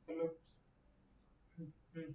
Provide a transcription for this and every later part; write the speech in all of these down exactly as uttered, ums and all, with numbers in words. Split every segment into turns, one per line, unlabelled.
Hello. Hmm.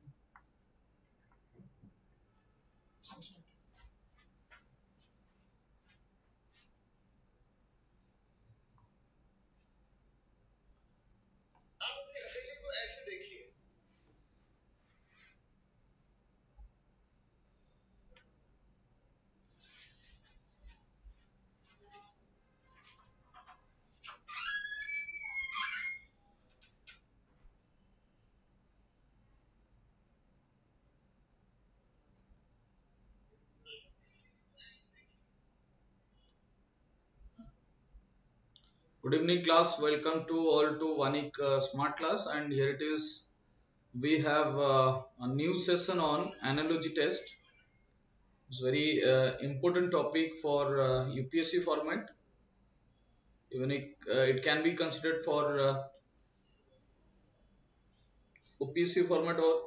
Good evening, class. Welcome to all to Vanik uh, Smart Class, and here it is. We have uh, a new session on analogy test. It's very uh, important topic for uh, U P S C format. Even it, uh, it can be considered for uh, U P S C format or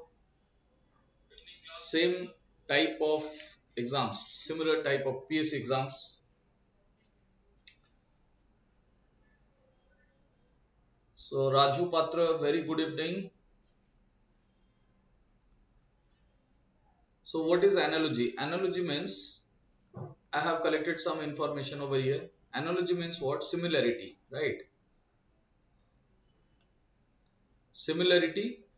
same type of exams, similar type of P S C exams. So Raju Patra, very good evening. So what is analogy? Analogy means I have collected some information over here. Analogy means what? Similarity, right? Similarity,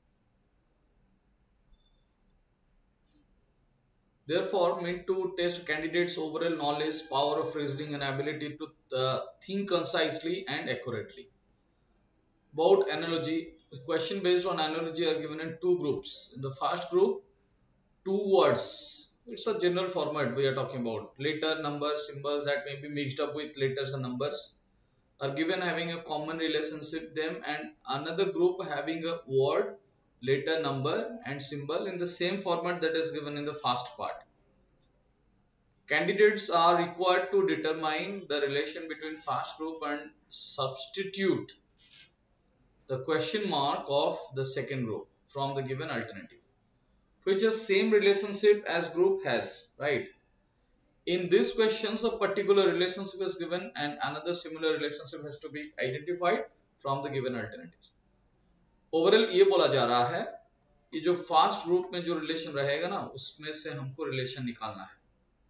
therefore, meant to test candidates' overall knowledge, power of reasoning, and ability to uh, think concisely and accurately. About analogy, the question based on analogy are given in two groups. In the first group, two words. It's a general format we are talking about. Letter, numbers, symbols that may be mixed up with letters and numbers are given having a common relationship them, and another group having a word, letter, number and symbol in the same format that is given in the first part. Candidates are required to determine the relation between first group and substitute the question mark of the second group from the given alternative, which is same relationship as group has, right? In these questions, a particular relationship is given and another similar relationship has to be identified from the given alternatives. Overall ये बोला जा रहा है कि जो fast group में जो relation रहेगा ना उसमें से हमको रिलेशन निकालना है.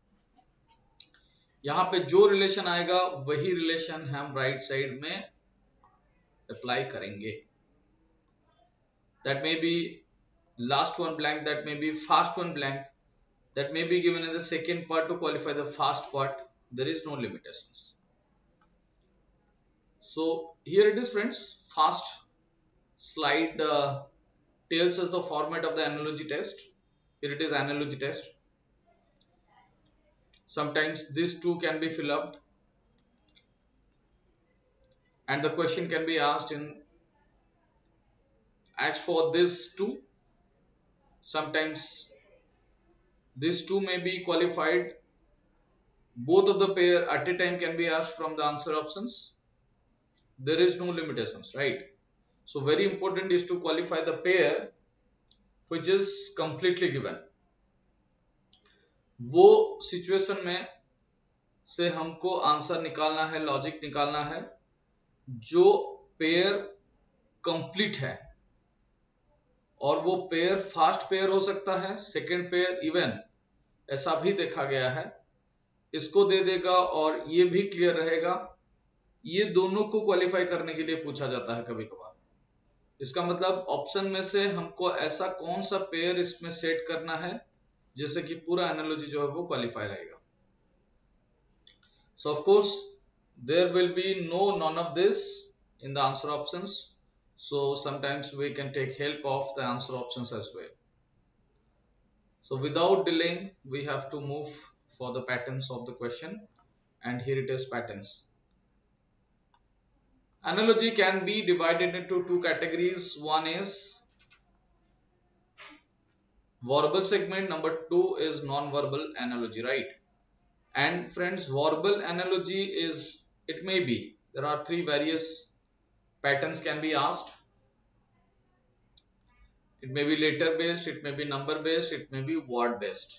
यहाँ पे जो रिलेशन आएगा वही रिलेशन हम राइट साइड में अप्लाई करेंगे. That may be last one blank, that may be first one blank, that may be given in the second part to qualify the fast part. There is no limitations. So here it is, friends. Fast slide uh, tells us the format of the analogy test. Here it is, analogy test. Sometimes these two can be filled up and the question can be asked in asked for this two. Sometimes these two may be qualified. Both of the pair at a time can be asked from the answer options. There is no limitations, right? So very important is to qualify the pair which is completely given. वो situation में से हमको answer निकालना है, logic निकालना है जो pair complete है, और वो पेयर फास्ट पेयर हो सकता है, सेकंड पेयर इवन ऐसा भी देखा गया है. इसको दे देगा और ये भी क्लियर रहेगा. ये दोनों को क्वालिफाई करने के लिए पूछा जाता है कभी कभार. इसका मतलब ऑप्शन में से हमको ऐसा कौन सा पेयर इसमें सेट करना है जैसे कि पूरा एनालॉजी जो है वो क्वालिफाई रहेगा. So of course there will be no none of this in the answer options. So sometimes we can take help of the answer options as well. So without delaying we have to move for the patterns of the question, and here it is, patterns. Analogy can be divided into two categories. One is verbal segment, number two is non-verbal analogy, right? And friends, verbal analogy is, it may be, there are three various patterns can be asked. It may be letter based, it may be number based, it may be word based.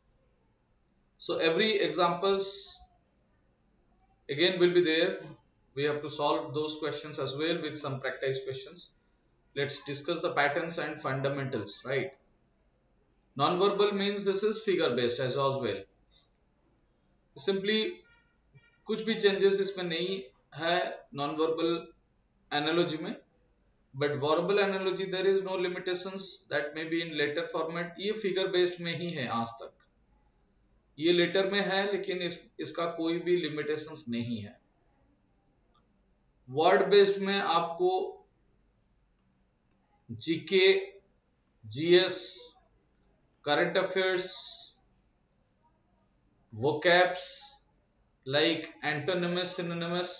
So every examples again will be there. we have to solve those questions as well with some practice questions. Let's discuss the patterns and fundamentals, right? Non-verbal means this is figure based as well. Simply कुछ भी changes इसमें नहीं है non verbal analogy में, but verbal analogy there is no limitations that may be in letter format. ये figure based में ही है, आज तक ये लेटर में है, लेकिन इस, इसका कोई भी लिमिटेशंस नहीं है. वर्ड बेस्ड में आपको GK, GS, current affairs, vocabs like antonyms, synonyms,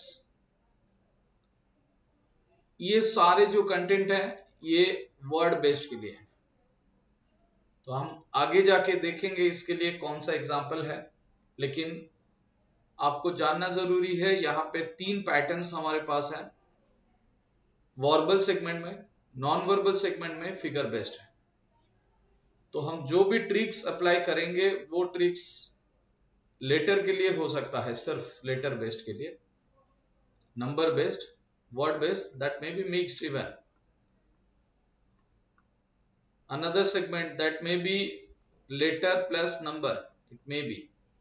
ये सारे जो कंटेंट है ये वर्ड बेस्ड के लिए है. तो हम आगे जाके देखेंगे इसके लिए कौन सा एग्जाम्पल है, लेकिन आपको जानना जरूरी है यहाँ पे तीन पैटर्न्स हमारे पास है. वर्बल सेगमेंट में, नॉन वर्बल सेगमेंट में फिगर बेस्ड है. तो हम जो भी ट्रिक्स अप्लाई करेंगे वो ट्रिक्स लेटर के लिए हो सकता है, सिर्फ लेटर बेस्ड के लिए. Number based, word based, that may be mixed even. Another segment that may be letter plus number, it may be.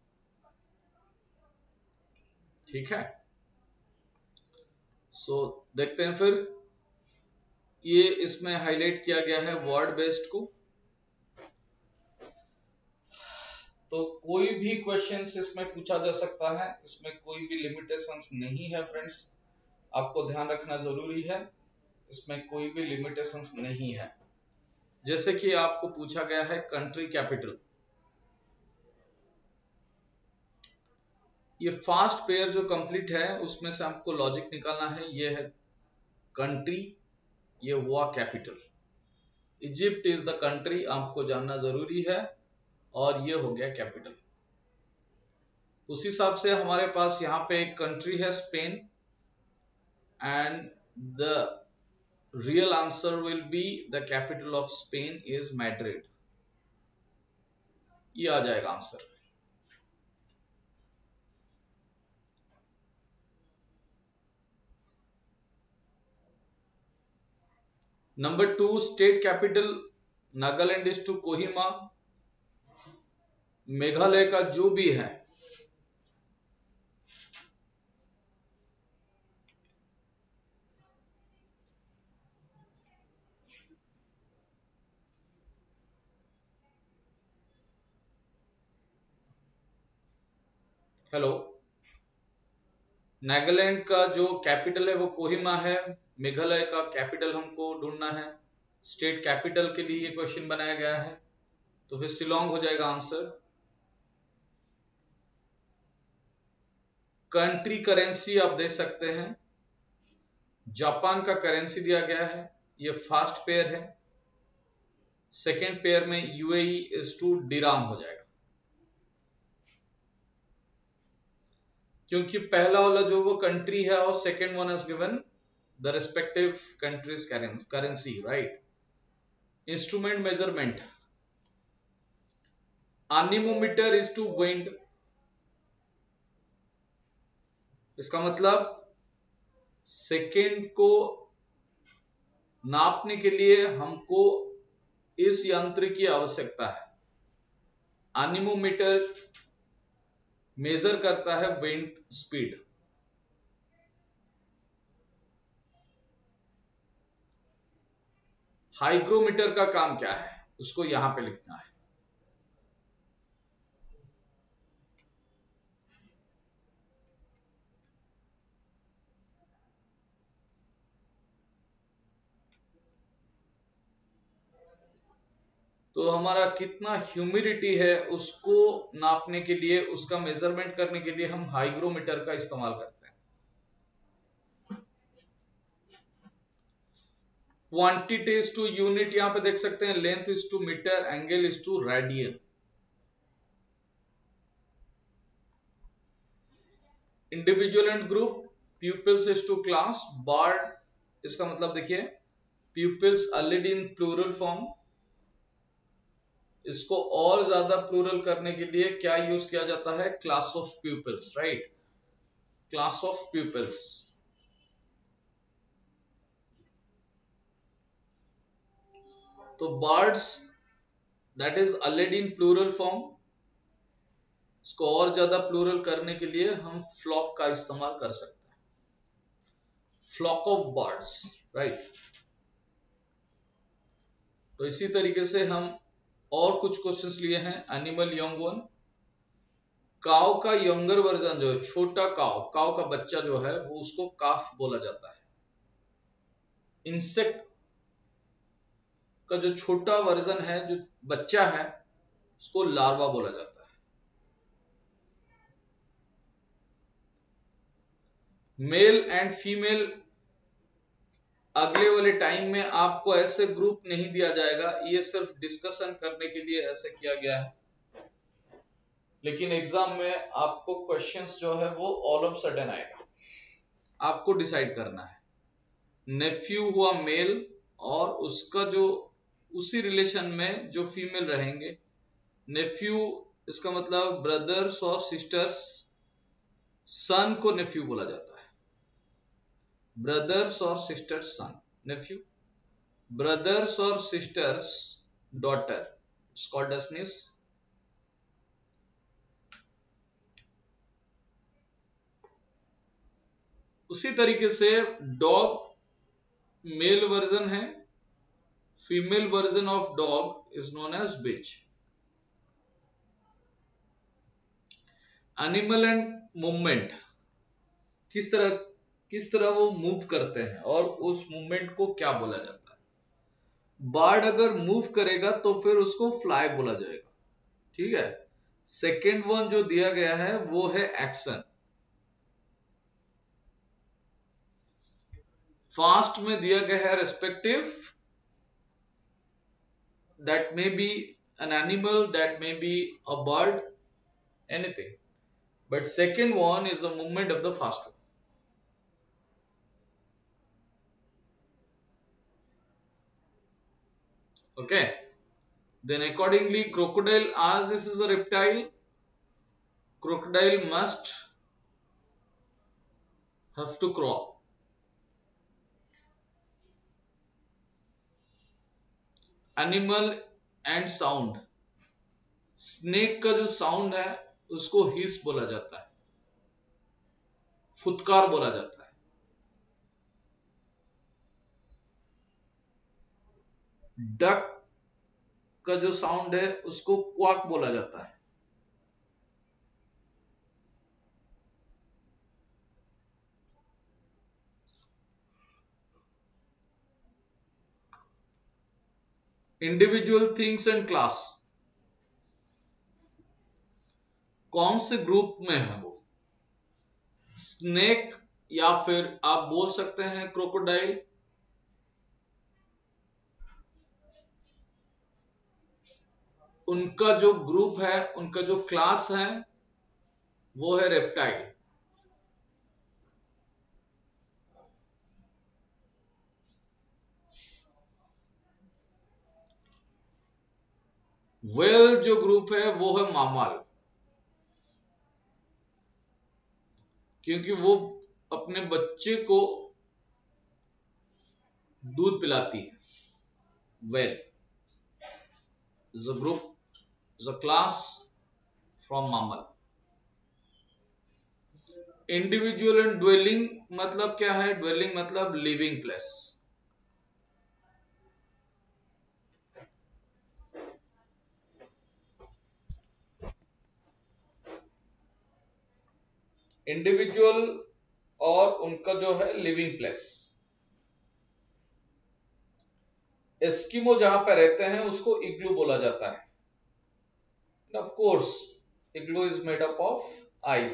ठीक है, सो so, देखते हैं फिर. ये इसमें हाईलाइट किया गया है वर्ड बेस्ड को. तो कोई भी क्वेश्चंस इसमें पूछा जा सकता है, इसमें कोई भी लिमिटेशंस नहीं है फ्रेंड्स, आपको ध्यान रखना जरूरी है. इसमें कोई भी लिमिटेशंस नहीं है. जैसे कि आपको पूछा गया है कंट्री कैपिटल, ये फास्ट पेयर जो कंप्लीट है उसमें से आपको लॉजिक निकालना है. ये है कंट्री, ये हुआ capital. Egypt is the country, आपको जानना जरूरी है, और ये हो गया कैपिटल. उस हिसाब से हमारे पास यहाँ पे एक कंट्री है Spain, and the real answer will be the capital of Spain is Madrid. ये आ जाएगा answer. Number two, state capital Nagaland is to Kohima. Meghalaya का जो भी है, हेलो, नागालैंड का जो कैपिटल है वो कोहिमा है. मेघालय का कैपिटल हमको ढूंढना है. स्टेट कैपिटल के लिए ये क्वेश्चन बनाया गया है, तो फिर शिलोंग हो जाएगा आंसर. कंट्री करेंसी आप देख सकते हैं, जापान का करेंसी दिया गया है, ये फास्ट पेयर है. सेकेंड पेयर में यूएई इज टू डिराम हो जाएगा, क्योंकि पहला वाला जो वो कंट्री है और second one is given the respective countries currency, right. Instrument measurement, anemometer is to wind. इसका मतलब सेकेंड को नापने के लिए हमको इस यंत्र की आवश्यकता है. एनीमोमीटर मेजर करता है विंड स्पीड. हाइग्रोमीटर का काम क्या है, उसको यहां पे लिखना है. तो हमारा कितना ह्यूमिडिटी है उसको नापने के लिए, उसका मेजरमेंट करने के लिए हम हाइग्रोमीटर का इस्तेमाल करते हैं. क्वांटिटी इज टू यूनिट, यहां पे देख सकते हैं length is to metre, angle is to radian. Individual and group, pupils is to class. Bird, इसका मतलब देखिए pupils already in plural form, इसको और ज्यादा प्लूरल करने के लिए क्या यूज किया जाता है, class of pupils, right. Class of pupils. तो birds that is already in plural form, इसको और ज्यादा प्लूरल करने के लिए हम फ्लॉक का इस्तेमाल कर सकते हैं, फ्लॉक ऑफ बर्ड्स, राइट। तो इसी तरीके से हम और कुछ क्वेश्चंस लिए हैं। एनिमल यंग वन, काव का यंगर वर्जन जो है, छोटा काव, काव का बच्चा जो है वो उसको काफ बोला जाता है। इंसेक्ट का जो छोटा वर्जन है, जो बच्चा है, उसको लार्वा बोला जाता है। मेल एंड फीमेल अगले वाले टाइम में आपको ऐसे ग्रुप नहीं दिया जाएगा, ये सिर्फ डिस्कशन करने के लिए ऐसे किया गया है, लेकिन एग्जाम में आपको क्वेश्चंस जो है वो ऑल ऑफ सडन आएगा, आपको डिसाइड करना है। नेफ्यू हुआ मेल और उसका जो उसी रिलेशन में जो फीमेल रहेंगे, नेफ्यू इसका मतलब ब्रदर्स और सिस्टर्स, सन को नेफ्यू बोला जाता है, ब्रदर्स और सिस्टर्स सन, नेफ्यू, ब्रदर्स और sisters daughter, it's called as niece. उसी तरीके से डॉग मेल वर्जन है, female version of dog is known as bitch. Animal and movement, किस तरह किस तरह वो मूव करते हैं और उस मूवमेंट को क्या बोला जाता है। बर्ड अगर मूव करेगा तो फिर उसको फ्लाई बोला जाएगा, ठीक है। सेकेंड वन जो दिया गया है वो है एक्शन। फास्ट में दिया गया है respective, that may be an animal, that may be a bird, anything, but second one is the movement of the fast one. Okay, then accordingly crocodile, as this is a reptile, crocodile must have to crawl. Animal and sound, snake का जो sound है उसको hiss बोला जाता है, फुतकार बोला जाता है। डक का जो साउंड है उसको क्वाक बोला जाता है। इंडिविजुअल थिंग्स एंड क्लास, कौन से ग्रुप में है वो, स्नेक या फिर आप बोल सकते हैं क्रोकोडाइल, उनका जो ग्रुप है, उनका जो क्लास है वो है रेप्टाइल। वेल जो ग्रुप है वो है मामल, क्योंकि वो अपने बच्चे को दूध पिलाती है। Whale is a group, is a class from mammal. Individual and dwelling मतलब क्या है, ड्वेलिंग मतलब लिविंग प्लेस। इंडिविजुअल और उनका जो है लिविंग प्लेस। एस्किमो जहां पर रहते हैं उसको इग्लू बोला जाता है। Of course igloo is made up of ice,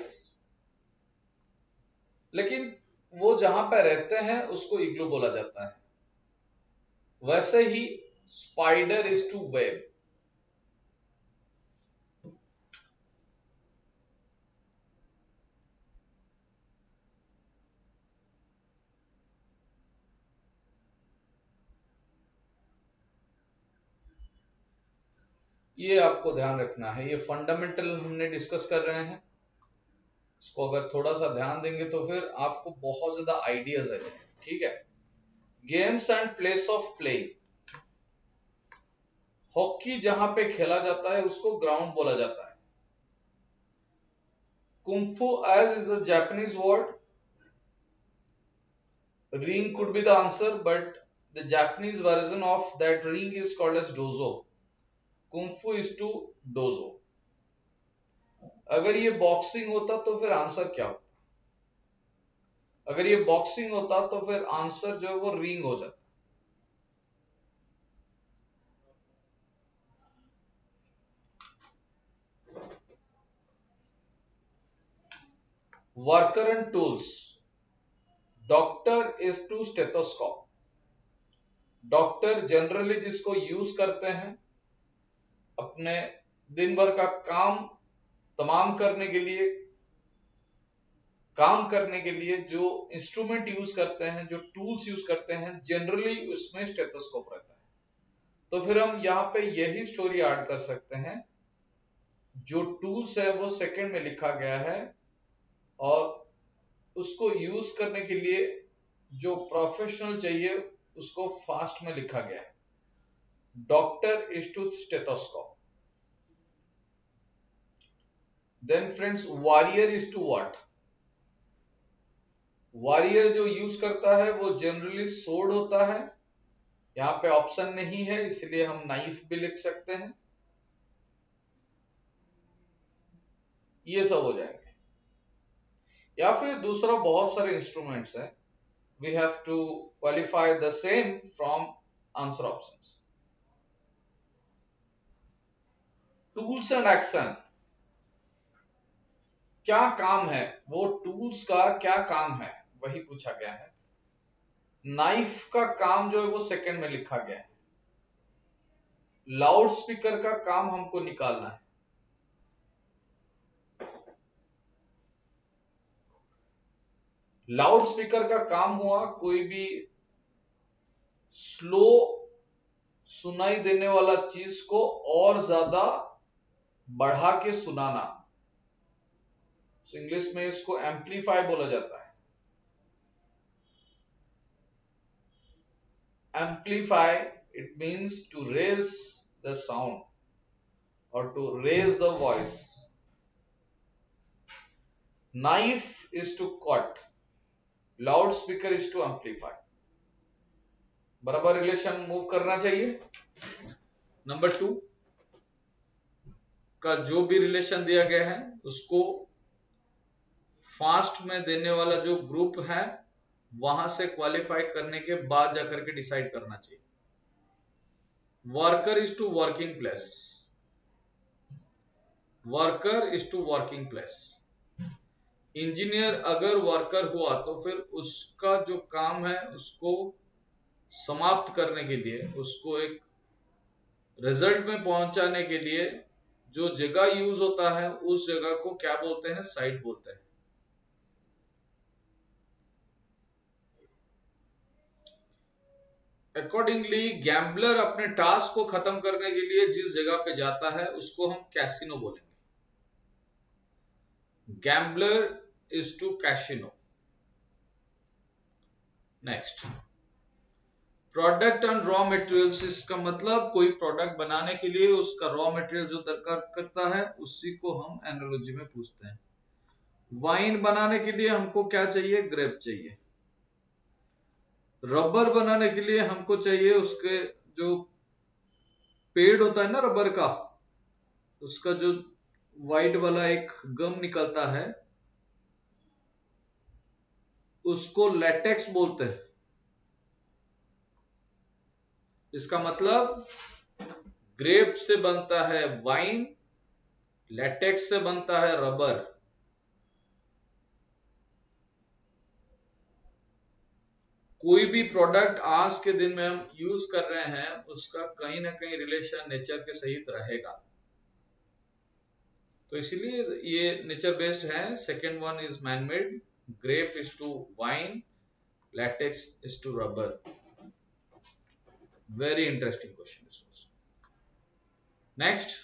लेकिन वो जहां पर रहते हैं उसको इग्लू बोला जाता है। वैसे ही स्पाइडर इज टू वेब, ये आपको ध्यान रखना है। ये फंडामेंटल हमने डिस्कस कर रहे हैं, इसको अगर थोड़ा सा ध्यान देंगे तो फिर आपको बहुत ज्यादा आइडियाज आ जाएंगे, ठीक है। Games and place of playing, hockey जहां पे खेला जाता है उसको ग्राउंड बोला जाता है. Kung fu as is a Japanese word. Ring could be the answer, but the Japanese version of that ring is called as dozo. Kung Fu is to dozo. अगर ये बॉक्सिंग होता तो फिर आंसर क्या होता? अगर ये बॉक्सिंग होता तो फिर आंसर जो है वो रिंग हो जाता. Worker and tools. Doctor is to stethoscope. Doctor generally जिसको यूज करते हैं अपने दिन भर का काम तमाम करने के लिए, काम करने के लिए जो इंस्ट्रूमेंट यूज करते हैं, जो टूल्स यूज करते हैं, जनरली उसमें स्टेथोस्कोप रहता है. तो फिर हम यहाँ पे यही स्टोरी ऐड कर सकते हैं. जो टूल्स है वो सेकंड में लिखा गया है और उसको यूज करने के लिए जो प्रोफेशनल चाहिए उसको फास्ट में लिखा गया है. Doctor is to stethoscope. Then friends, warrior is to what? Warrior जो यूज करता है वो जनरली सोर्ड होता है. यहाँ पे ऑप्शन नहीं है इसलिए हम नाइफ भी लिख सकते हैं. ये सब हो जाएंगे. या फिर दूसरा बहुत सारे इंस्ट्रूमेंट्स हैं. We have to qualify the same from answer options. Tools and action. क्या काम है? वो टूल्स का क्या काम है वही पूछा गया है. नाइफ का काम जो है वो सेकंड में लिखा गया है. लाउड स्पीकर का काम हमको निकालना है. लाउड स्पीकर का काम हुआ कोई भी स्लो सुनाई देने वाला चीज को और ज्यादा बढ़ा के सुनाना. इंग्लिश में इसको एम्पलीफाई बोला जाता है. Amplify it means to raise the sound और to raise the voice. Knife is to cut. Loud speaker is to amplify. बराबर रिलेशन मूव करना चाहिए. नंबर टू का जो भी रिलेशन दिया गया है उसको फास्ट में देने वाला जो ग्रुप है वहां से क्वालिफाई करने के बाद जाकर के डिसाइड करना चाहिए. Worker is to working place. Worker is to working place. Engineer अगर वर्कर हुआ तो फिर उसका जो काम है उसको समाप्त करने के लिए, उसको एक रिजल्ट में पहुंचाने के लिए जो जगह यूज होता है उस जगह को क्या बोलते हैं? साइट बोलते हैं. अकॉर्डिंगली गैम्बलर अपने टास्क को खत्म करने के लिए जिस जगह पे जाता है उसको हम कैसीनो बोलेंगे. Gambler is to casino. Next, product and raw materials. इसका मतलब कोई प्रोडक्ट बनाने के लिए उसका रॉ मटेरियल जो दरकार करता है उसी को हम एनालॉजी में पूछते हैं. वाइन बनाने के लिए हमको क्या चाहिए? ग्रेप चाहिए. रबर बनाने के लिए हमको चाहिए उसके जो पेड़ होता है ना रबर का, उसका जो वाइट वाला एक गम निकलता है उसको लैटेक्स बोलते हैं. इसका मतलब ग्रेप से बनता है वाइन, लैटेक्स से बनता है रबर. कोई भी प्रोडक्ट आज के दिन में हम यूज कर रहे हैं उसका कहीं ना कहीं रिलेशन नेचर के सहित रहेगा. तो इसीलिए ये नेचर बेस्ड है. Second one is man made. Grape is to wine, latex is to rubber. Very interesting question this was. Next,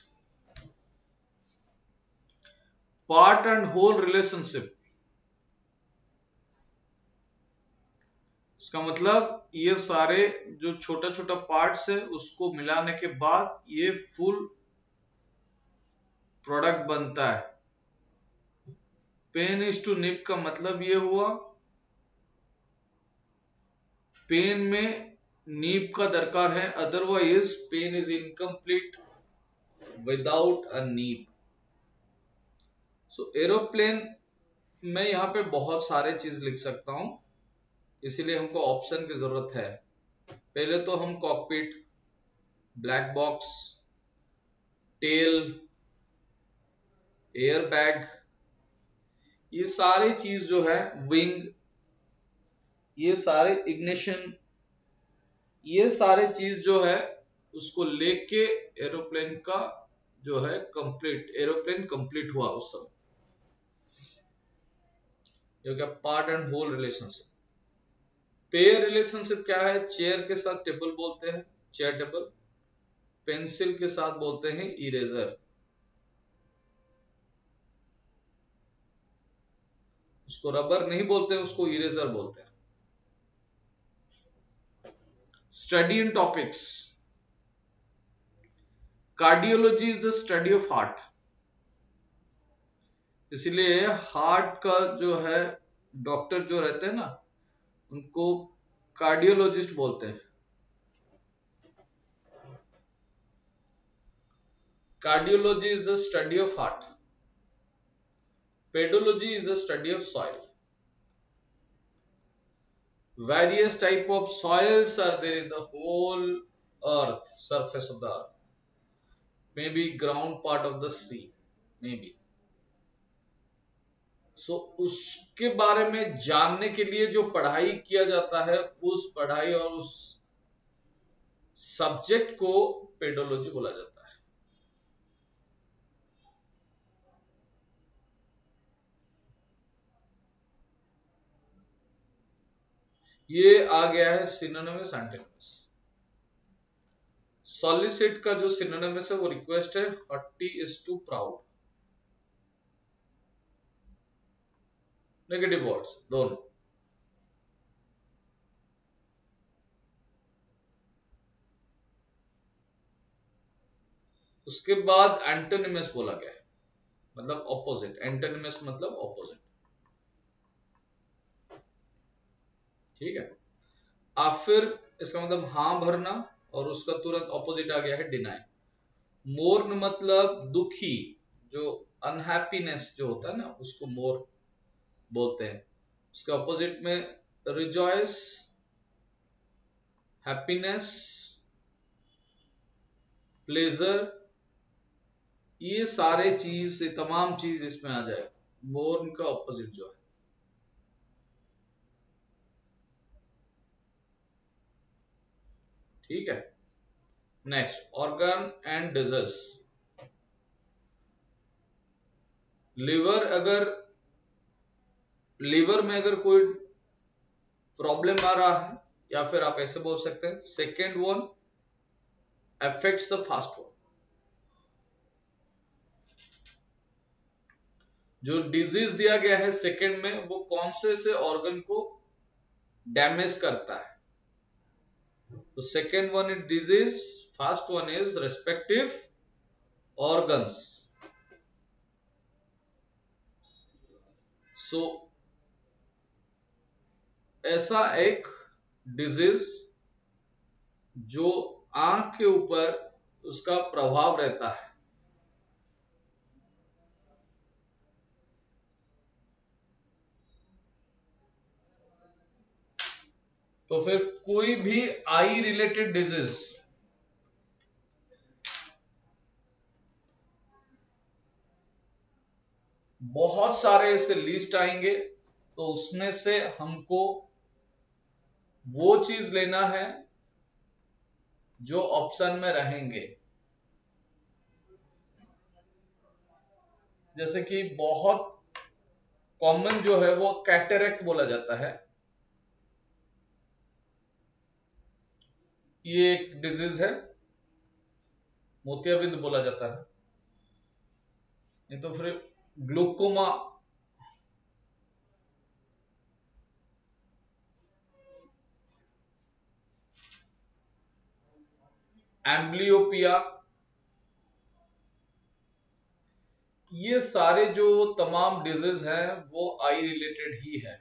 part and whole relationship. इसका मतलब ये सारे जो छोटा छोटा पार्ट्स है उसको मिलाने के बाद ये फुल प्रोडक्ट बनता है। पेन इज टू निप का मतलब ये हुआ पेन में नीब का दरकार है, otherwise pen is incomplete without a nib. So aeroplane में यहाँ पे बहुत सारे चीज लिख सकता हूं, इसीलिए हमको ऑप्शन की जरूरत है। पहले तो हम cockpit, black box, tail, air bag, ये सारी चीज जो है, विंग, ये सारे इग्निशन, ये सारे चीज जो है उसको लेके एरोप्लेन का जो है कंप्लीट, एरोप्लेन कंप्लीट हुआ उस समय। ये क्या part and whole relationship. Pair relationship क्या है? चेयर के साथ टेबल बोलते हैं, चेयर टेबल। पेंसिल के साथ बोलते हैं इरेजर। उसको रबर नहीं बोलते, उसको इरेजर बोलते हैं। Study in topics. Cardiology is the study of heart, इसलिए हार्ट का जो है डॉक्टर जो रहते हैं ना उनको कार्डियोलॉजिस्ट बोलते हैं। Cardiology is the study of heart. Pedology is the study of soil. Various type of soils are there in the whole earth, surface of the earth, maybe ground part of the sea, maybe. So उसके बारे में जानने के लिए जो पढ़ाई किया जाता है, उस पढ़ाई और उस सब्जेक्ट को पेडोलॉजी बोला जाता है। ये आ गया है सिनोनिमस एंटोनिमस। सॉलिसिट का जो सिनोनिमस है वो रिक्वेस्ट है, हट्टी is to proud. Negative words दोनों। उसके बाद एंटोनिमस बोला गया है, मतलब ऑपोजिट। एंटोनिमस मतलब ऑपोजिट, ठीक है। अब फिर इसका मतलब हां भरना, और उसका तुरंत ऑपोजिट आ गया है डिनाई। मोर्न मतलब दुखी, जो अनहैप्पीनेस जो होता है ना उसको मोर बोलते हैं। उसके ऑपोजिट में रिजॉयस, हैप्पीनेस, प्लेजर, ये सारे चीज से तमाम चीज इसमें आ जाए। मोर्न का ऑपोजिट जो है, ठीक है। Next, organ and disease. Liver, अगर लिवर में अगर कोई प्रॉब्लम आ रहा है, या फिर आप ऐसे बोल सकते हैं second one affects the first one. जो डिजीज दिया गया है सेकेंड में, वो कौन से से ऑर्गन को डैमेज करता है। तो second one is disease, first one is respective organs. So ऐसा एक डिजीज जो आंख के ऊपर उसका प्रभाव रहता है, तो फिर कोई भी आई रिलेटेड डिजीज, बहुत सारे ऐसे लिस्ट आएंगे, तो उसमें से हमको वो चीज लेना है जो ऑप्शन में रहेंगे। जैसे कि बहुत कॉमन जो है वो कैटरेक्ट बोला जाता है, ये एक डिजीज है। मोतियाबिंद बोला जाता है, नहीं तो फिर ग्लूकोमा, एम्ब्लियोपिया, ये सारे जो तमाम डिजीज हैं वो आई रिलेटेड ही है।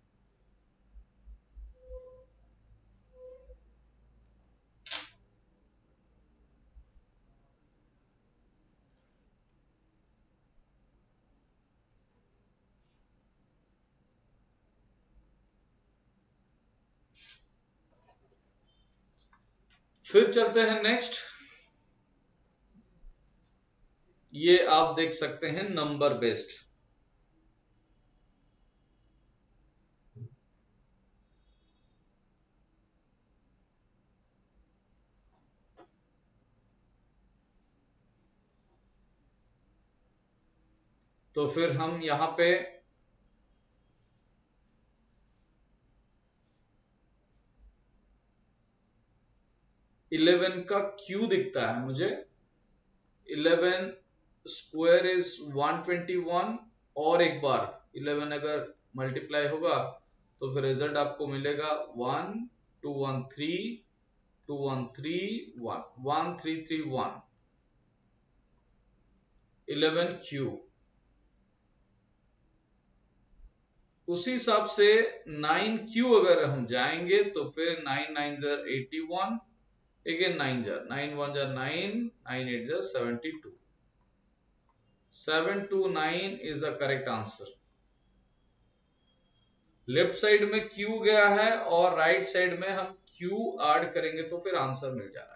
फिर चलते हैं नेक्स्ट। ये आप देख सकते हैं नंबर बेस्ड। तो फिर हम यहां पे इलेवन का क्यू दिखता है मुझे। Eleven square is one twenty one, और एक बार इलेवन अगर मल्टीप्लाई होगा तो फिर रिजल्ट आपको मिलेगा one two one three two one three one one three three one eleven cube. उसी हिसाब से नाइन क्यू अगर हम जाएंगे तो फिर नाइन नाइन जर एटी वन, अगेन नाइन जर नाइन वन जर नाइन, नाइन एट जर seventy two. Seven two nine is the correct answer. Left side में क्यू गया है और राइट साइड में हम क्यू ऐड करेंगे तो फिर आंसर मिल जा रहा है।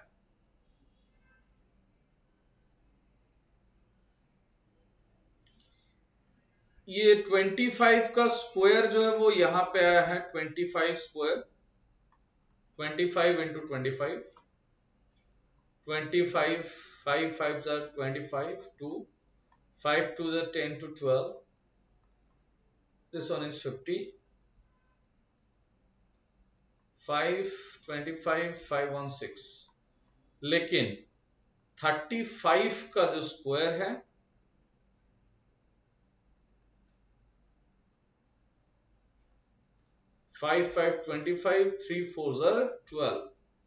ये पच्चीस का स्क्वायर जो है वो यहां पे आया है, पच्चीस स्क्वायर, पच्चीस into twenty five, twenty five, five five जार twenty five, two, five two जार ten two twelve, this one is fifty, five, twenty five, five one six. लेकिन पैंतीस का जो स्क्वायर है five five twenty five, three four जार twelve,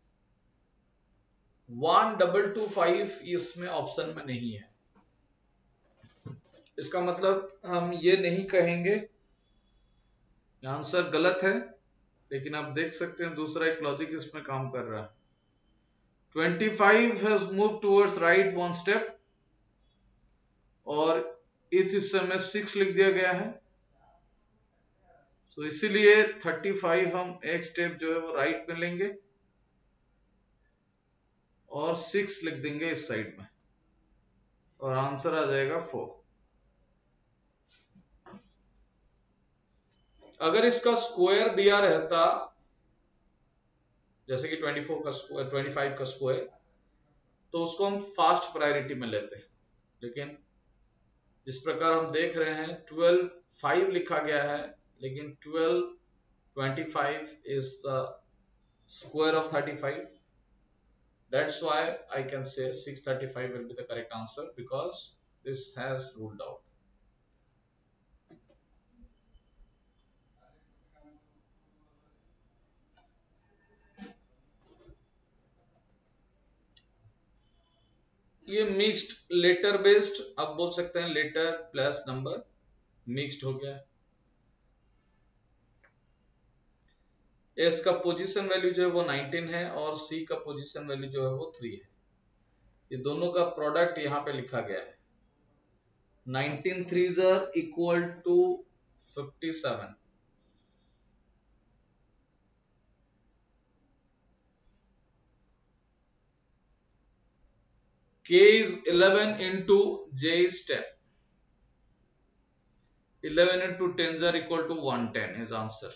one double two five इसमें option में नहीं है। इसका मतलब हम ये नहीं कहेंगे आंसर गलत है, लेकिन आप देख सकते हैं दूसरा एक लॉजिक इसमें काम कर रहा है। Twenty five has move towards right one step, और इस हिस्से में सिक्स लिख दिया गया है, सो so, इसीलिए थर्टी फाइव हम एक स्टेप जो है वो राइट में लेंगे और सिक्स लिख देंगे इस साइड में, और आंसर आ जाएगा फोर। अगर इसका स्क्वायर दिया रहता, जैसे कि ट्वेंटी फोर का स्क्वायर, ट्वेंटी फाइव का स्क्वायर, तो उसको हम फास्ट प्रायोरिटी में लेते, लेकिन जिस प्रकार हम देख रहे हैं ट्वेल्व फाइव लिखा गया है, लेकिन twelve twenty five is the square of thirty-five. That's why I can say six thirty-five will be the correct answer, because this has ruled out. ये मिक्स्ड लेटर बेस्ड, आप बोल सकते हैं लेटर प्लस नंबर मिक्स्ड हो गया। S का position value जो है वो नाइनटीन है और सी का पोजीशन वैल्यू जो है वो थ्री है। ये दोनों का प्रोडक्ट यहां पे लिखा गया है। Nineteen threes are equal to fifty seven. K is eleven into J is ten. eleven into tens are equal to one hundred ten is answer.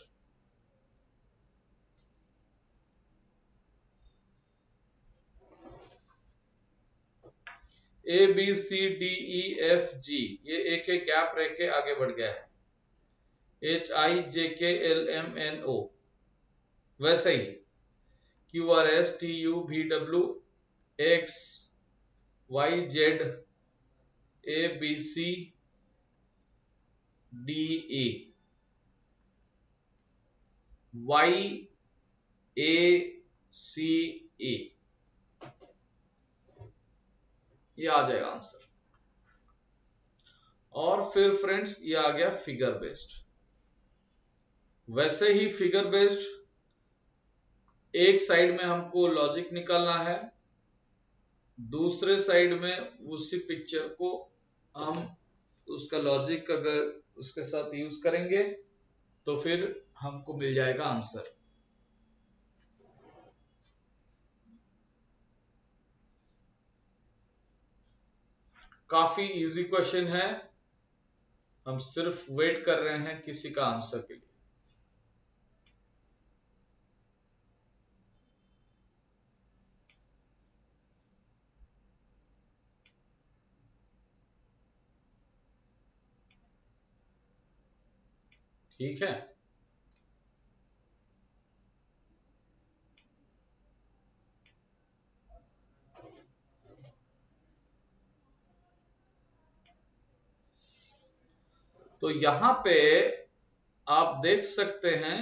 A B C D E F G, ये एक एक gap रह के आगे बढ़ गया है। H I J K L M N O, वैसे ही Q R S T U V W X Y Z A B C D E Y A C E, ये आ जाएगा आंसर। और फिर फ्रेंड्स ये आ गया फिगर बेस्ड। वैसे ही फिगर बेस्ड एक साइड में हमको लॉजिक निकालना है, दूसरे साइड में उसी पिक्चर को हम उसका लॉजिक अगर उसके साथ यूज करेंगे तो फिर हमको मिल जाएगा आंसर। काफी इजी क्वेश्चन है, हम सिर्फ वेट कर रहे हैं किसी का आंसर के लिए। ठीक है, तो यहां पे आप देख सकते हैं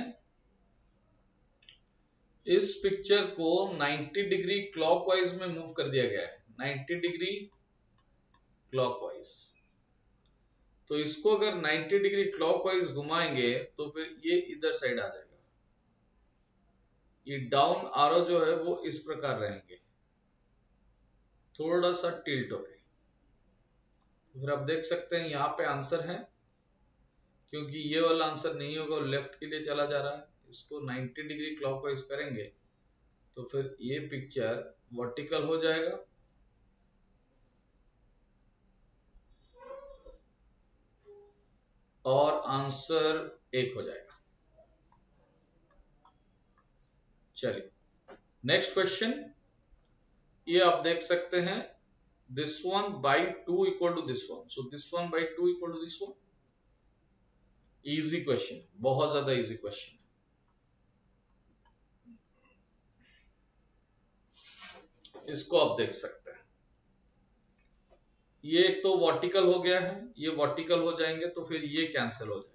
इस पिक्चर को नब्बे डिग्री क्लॉकवाइज में मूव कर दिया गया है, नब्बे डिग्री क्लॉकवाइज। तो इसको अगर नब्बे डिग्री क्लॉकवाइज घुमाएंगे तो फिर ये इधर साइड आ जाएगा। ये डाउन आरो जो है वो इस प्रकार रहेंगे, थोड़ा सा टिल्ट हो गए। फिर आप देख सकते हैं यहाँ पे आंसर है, क्योंकि ये वाला आंसर नहीं होगा, लेफ्ट के लिए चला जा रहा है। इसको नब्बे डिग्री क्लॉकवाइज करेंगे तो फिर ये पिक्चर वर्टिकल हो जाएगा और आंसर एक हो जाएगा। चलिए नेक्स्ट क्वेश्चन, ये आप देख सकते हैं this one by two equal to this one, so this one by two equal to this one. Easy question, बहुत ज्यादा इजी क्वेश्चन। इसको आप देख सकते हैं, ये एक तो वर्टिकल हो गया है, ये वर्टिकल हो जाएंगे तो फिर ये कैंसिल हो जाएगा।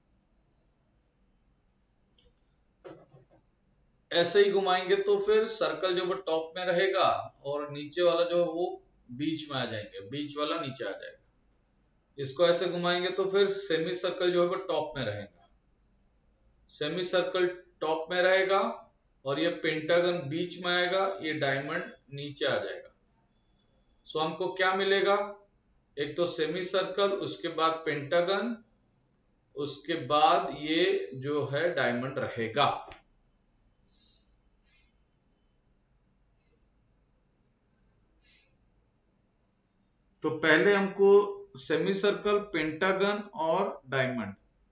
ऐसे ही घुमाएंगे तो फिर सर्कल जो वो टॉप में रहेगा और नीचे वाला जो वो बीच में आ जाएंगे, बीच वाला नीचे आ जाएगा। इसको ऐसे घुमाएंगे तो फिर सेमी सर्कल जो है वो टॉप में रहेगा, सेमी सर्कल टॉप में रहेगा और ये पेंटागन बीच में आएगा, ये डायमंड नीचे आ जाएगा। सो हमको क्या मिलेगा, एक तो सेमी सर्कल, उसके बाद पेंटागन, उसके बाद ये जो है डायमंड रहेगा। तो पहले हमको सेमी सर्कल, पेंटागन और डायमंड,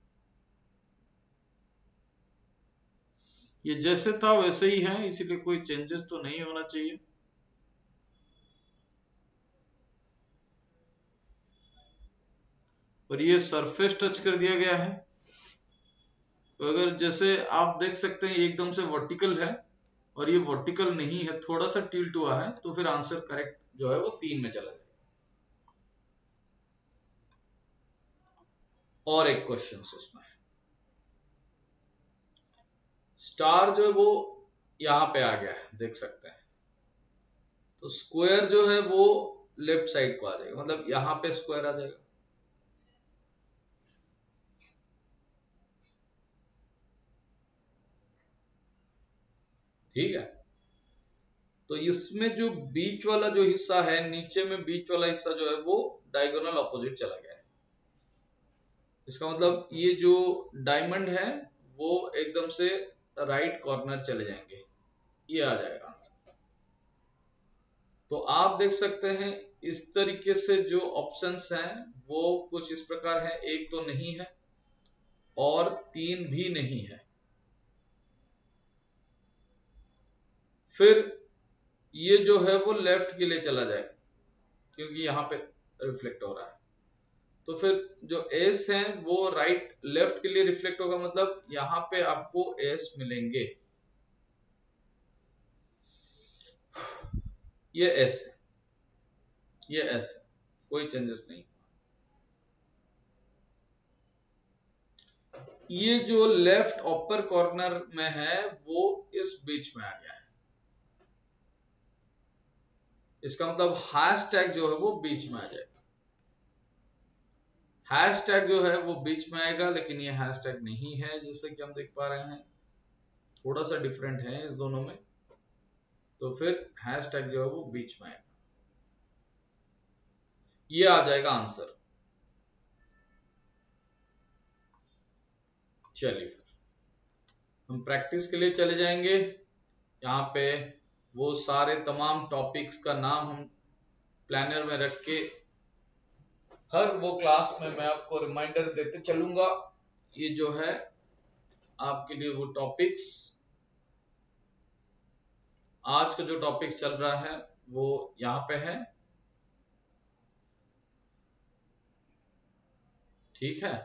ये जैसे था वैसे ही है, इसीलिए कोई चेंजेस तो नहीं होना चाहिए। और ये सरफेस टच कर दिया गया है, तो अगर जैसे आप देख सकते हैं एकदम से वर्टिकल है और ये वर्टिकल नहीं है, थोड़ा सा टिल्ट हुआ है, तो फिर आंसर करेक्ट जो है वो तीन में चला जाएगा। और एक क्वेश्चन इसमें, स्टार जो है वो यहां पे आ गया है, देख सकते हैं। तो स्क्वायर जो है वो लेफ्ट साइड को आ जाएगा, मतलब यहां पे स्क्वायर आ जाएगा। ठीक है, तो इसमें जो बीच वाला जो हिस्सा है, नीचे में बीच वाला हिस्सा जो है वो डायगोनल ऑपोजिट चला गया है। इसका मतलब ये जो डायमंड है वो एकदम से राइट कॉर्नर चले जाएंगे, ये आ जाएगा आंसर। तो आप देख सकते हैं इस तरीके से जो ऑप्शंस हैं वो कुछ इस प्रकार है, एक तो नहीं है और तीन भी नहीं है। फिर ये जो है वो लेफ्ट के लिए चला जाएगा, क्योंकि यहां पे रिफ्लेक्ट हो रहा है। तो फिर जो एस है वो राइट लेफ्ट के लिए रिफ्लेक्ट होगा, मतलब यहां पे आपको एस मिलेंगे। ये एस है, ये एस है, कोई चेंजेस नहीं। ये जो लेफ्ट अपर कॉर्नर में है वो इस बीच में आ गया है, इसका मतलब हैश टैग जो है वो बीच में आ जाएगा। हैश टैग जो है वो बीच में आएगा, लेकिन ये हैश टैग नहीं है, जैसे कि हम देख पा रहे हैं, थोड़ा सा डिफरेंट है इस दोनों में। तो फिर हैश टैग जो है वो बीच में आएगा, ये आ जाएगा आंसर। चलिए फिर हम प्रैक्टिस के लिए चले जाएंगे। यहाँ पे वो सारे तमाम टॉपिक्स का नाम हम प्लानर में रख के हर वो क्लास में मैं आपको रिमाइंडर देते चलूंगा। ये जो है आपके लिए वो टॉपिक्स, आज का जो टॉपिक्स चल रहा है वो यहाँ पे है, ठीक है।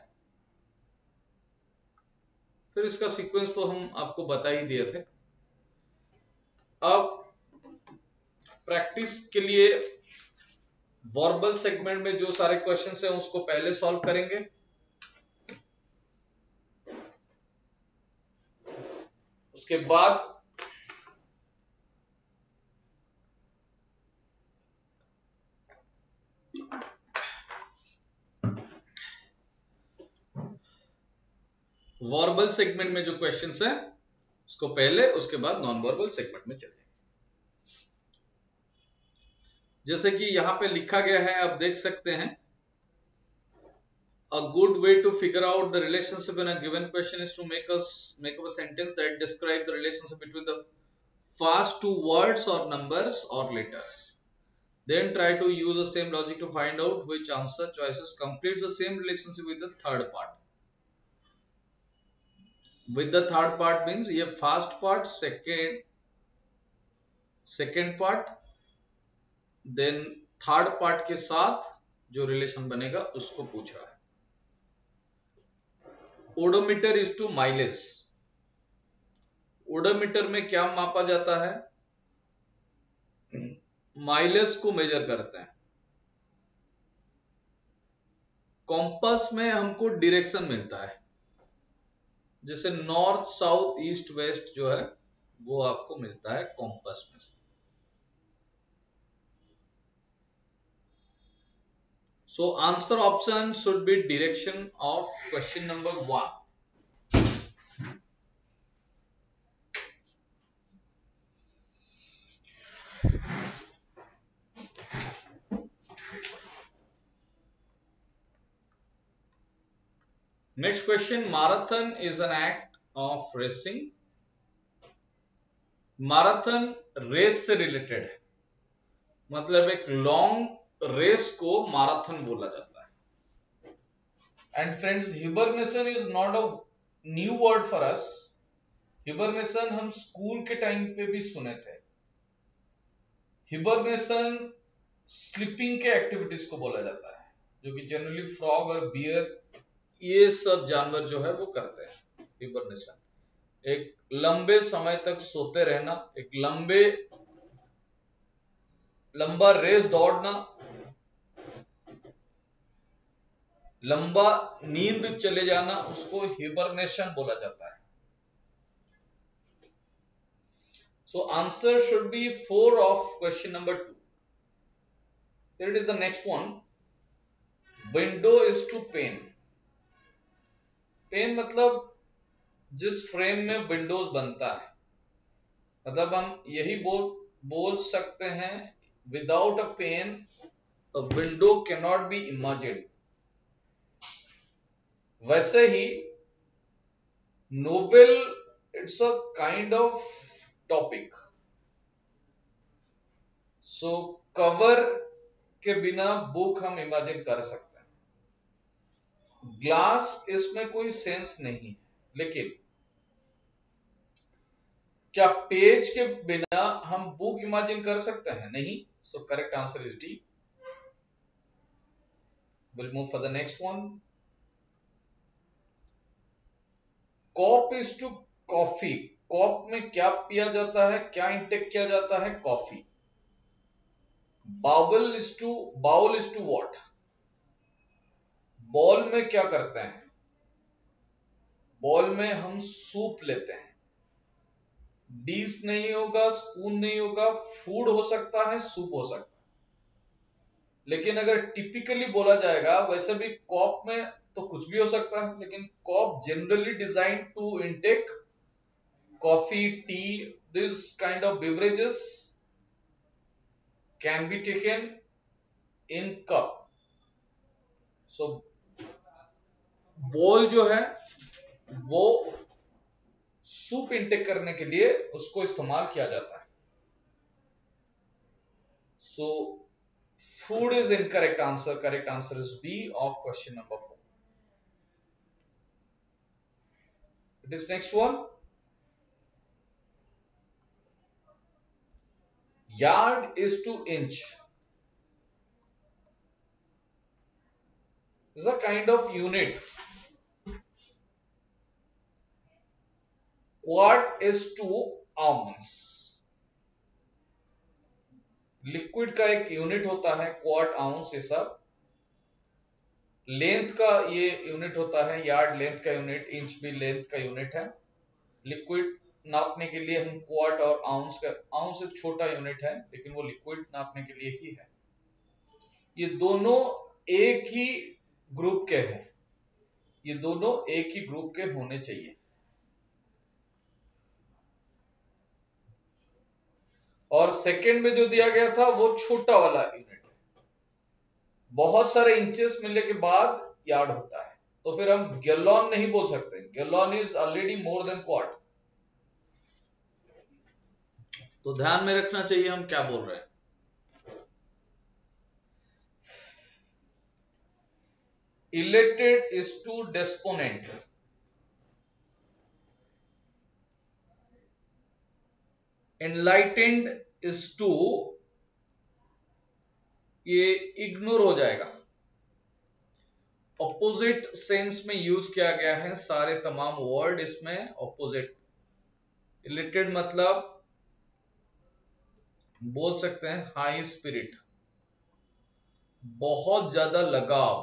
फिर इसका सीक्वेंस तो हम आपको बता ही दिए थे। अब प्रैक्टिस के लिए वर्बल सेगमेंट में जो सारे क्वेश्चंस हैं उसको पहले सॉल्व करेंगे, उसके बाद वर्बल सेगमेंट में जो क्वेश्चंस हैं उसको पहले, उसके बाद नॉन वर्बल सेगमेंट में चलेंगे। जैसे कि यहां पे लिखा गया है, आप देख सकते हैं, a good way to figure out the relationship in a given question is to make us make up a sentence that describe the relationship between the first two words or numbers or letters. Then try to use the same logic to find out which answer choices completes the same relationship with the third part. With the third part means ये first part, second second part, then third part के साथ जो relation बनेगा उसको पूछ रहा है। Odometer is to mileage. Odometer में क्या मापा जाता है? माइलेज को मेजर करते हैं। कॉम्पस में हमको डायरेक्शन मिलता है, जैसे नॉर्थ साउथ ईस्ट वेस्ट जो है वो आपको मिलता है कॉम्पस में से। So answer option should be direction of question number one. Next question, marathon is an act of racing. Marathon race से रिलेटेड है, मतलब एक लॉन्ग रेस को मैराथन बोला जाता है। And friends, hibernation is not a new word for us. Hibernation हम school के टाइम पे भी सुने थे। हिबरनेशन स्लीपिंग के एक्टिविटीज को बोला जाता है, जो कि जनरली फ्रॉग और बियर ये सब जानवर जो है वो करते हैं। हिबरनेशन एक लंबे समय तक सोते रहना, एक लंबे लंबा रेस दौड़ना, लंबा नींद चले जाना, उसको हिबरनेशन बोला जाता है। So answer should be four of question number two. Here it is the next one. Window is to pane. Pane मतलब जिस फ्रेम में विंडोज बनता है, मतलब हम यही बोल बोल सकते हैं, without a pane a window cannot be imagined. वैसे ही novel it's a kind of topic. So cover के बिना बुक हम इमेजिन कर सकते हैं। ग्लास इसमें कोई सेंस नहीं है, लेकिन क्या पेज के बिना हम बुक इमेजिन कर सकते हैं? नहीं। So correct answer is D. Will move for the next one. Cup is to coffee. Cup में क्या पिया जाता है, क्या इंटेक किया जाता है? Coffee. Bowl is to bowl is to what? Bowl में क्या करते हैं? बॉल में हम सूप लेते हैं। डिश नहीं होगा, स्पून नहीं होगा, फूड हो सकता है, सूप हो सकता है। लेकिन अगर टिपिकली बोला जाएगा, वैसे भी कॉप में तो कुछ भी हो सकता है, लेकिन cup generally design to intake coffee, tea, this kind of beverages can be taken in cup. So bowl जो है वो सूप इनटेक करने के लिए उसको इस्तेमाल किया जाता है। So food is incorrect answer. Correct answer is B of question number four. This next one. Yard is to inch. This is a kind of unit. Quart is to ounce. Liquid का एक unit होता है quart, ounce, ये सब। Length का ये unit होता है, यार्ड लेंथ का यूनिट, इंच भी लेंथ का यूनिट है। लिक्विड नापने के लिए हम क्वार्ट और आउंस का, आउंस एक छोटा यूनिट है लेकिन वो लिक्विड नापने के लिए ही है। ये दोनों एक ही ग्रुप के हैं, ये दोनों एक ही ग्रुप के होने चाहिए। और सेकंड में जो दिया गया था वो छोटा वाला यूनिट है। बहुत सारे इंचेस मिलने के बाद यार्ड होता है, तो फिर हम गैलन नहीं बोल सकते। Gallon is already more than quart. तो ध्यान में रखना चाहिए हम क्या बोल रहे हैं। Elated is to despondent. Enlightened is to, ये इग्नोर हो जाएगा। ऑपोजिट सेंस में यूज किया गया है सारे तमाम वर्ड इसमें ऑपोजिट। इलेक्टेड मतलब बोल सकते हैं हाई स्पिरिट, बहुत ज्यादा लगाव,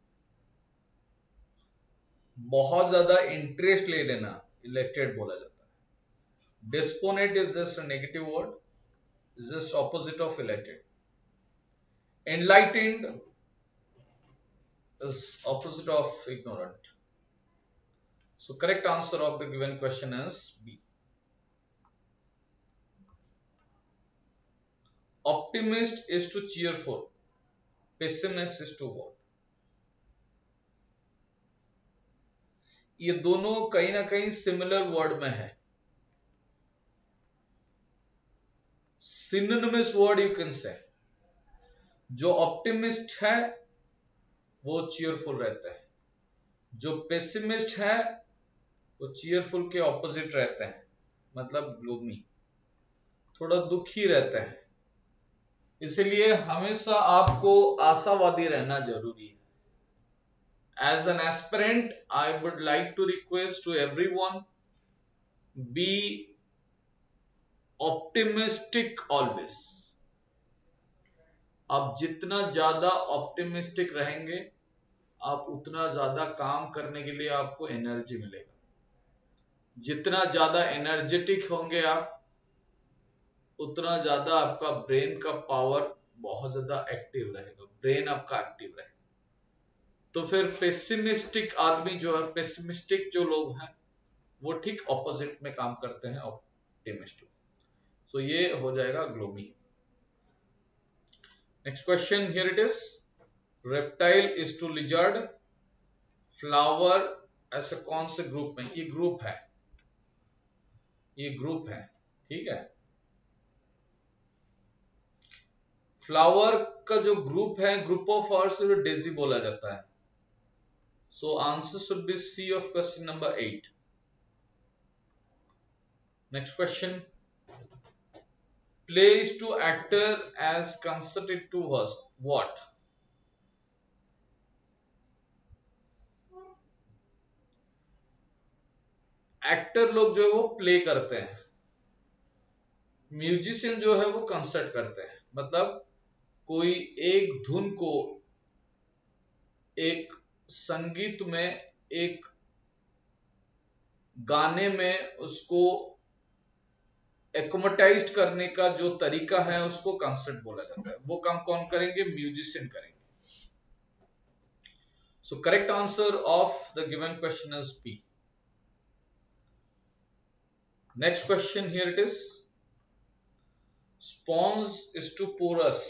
बहुत ज्यादा इंटरेस्ट ले लेना, इलेक्टेड बोला जाता है। Despondent is just a negative word, just opposite of elated. Enlightened is opposite of ignorant. So correct answer of the given question is B. Optimist is to cheerful, pessimist is to what? ये दोनों कहीं ना कहीं similar word में है। Synonymous word you can say. जो optimist है वो चीयरफुल रहता है, जो पेसिमिस्ट है वो चीयरफुल के ऑपोजिट रहते हैं, मतलब ग्लूमी, थोड़ा दुखी रहते हैं। इसलिए हमेशा आपको आशावादी रहना जरूरी है। As an aspirant, I would like to request to everyone, be optimistic always. आप जितना ज्यादा ऑप्टिमिस्टिक रहेंगे, आप उतना ज्यादा काम करने के लिए आपको एनर्जी मिलेगा। जितना ज्यादा एनर्जेटिक होंगे आप, उतना ज्यादा आपका ब्रेन का पावर बहुत ज्यादा एक्टिव रहेगा, ब्रेन आपका एक्टिव रहेगा। तो फिर पेसिमिस्टिक आदमी जो है, पेसिमिस्टिक जो लोग हैं, वो ठीक ऑपोजिट में काम करते हैं ऑप्टिमिस्टिक। सो ये हो जाएगा gloomy. Next question, here it is. Reptile is to lizard, flower ऐसे कौन से ग्रुप में? ये ग्रुप है, ये ग्रुप है, ठीक है। फ्लावर का जो ग्रुप है, ग्रुप ऑफ फ्लावर्स को डेजी बोला जाता है। So answer should be C of question number eight. Next question, play is to actor as concerted to us what? एक्टर लोग जो है वो प्ले करते हैं, म्यूजिशियन जो है वो कंसर्ट करते हैं। मतलब कोई एक धुन को एक संगीत में, एक गाने में उसको एक्रोमेटाइज्ड करने का जो तरीका है उसको कंसर्ट बोला जाता है। वो काम कौन करेंगे? म्यूजिशियन करेंगे। So correct answer of the given question is B. Next question here it is, sponge is to porous.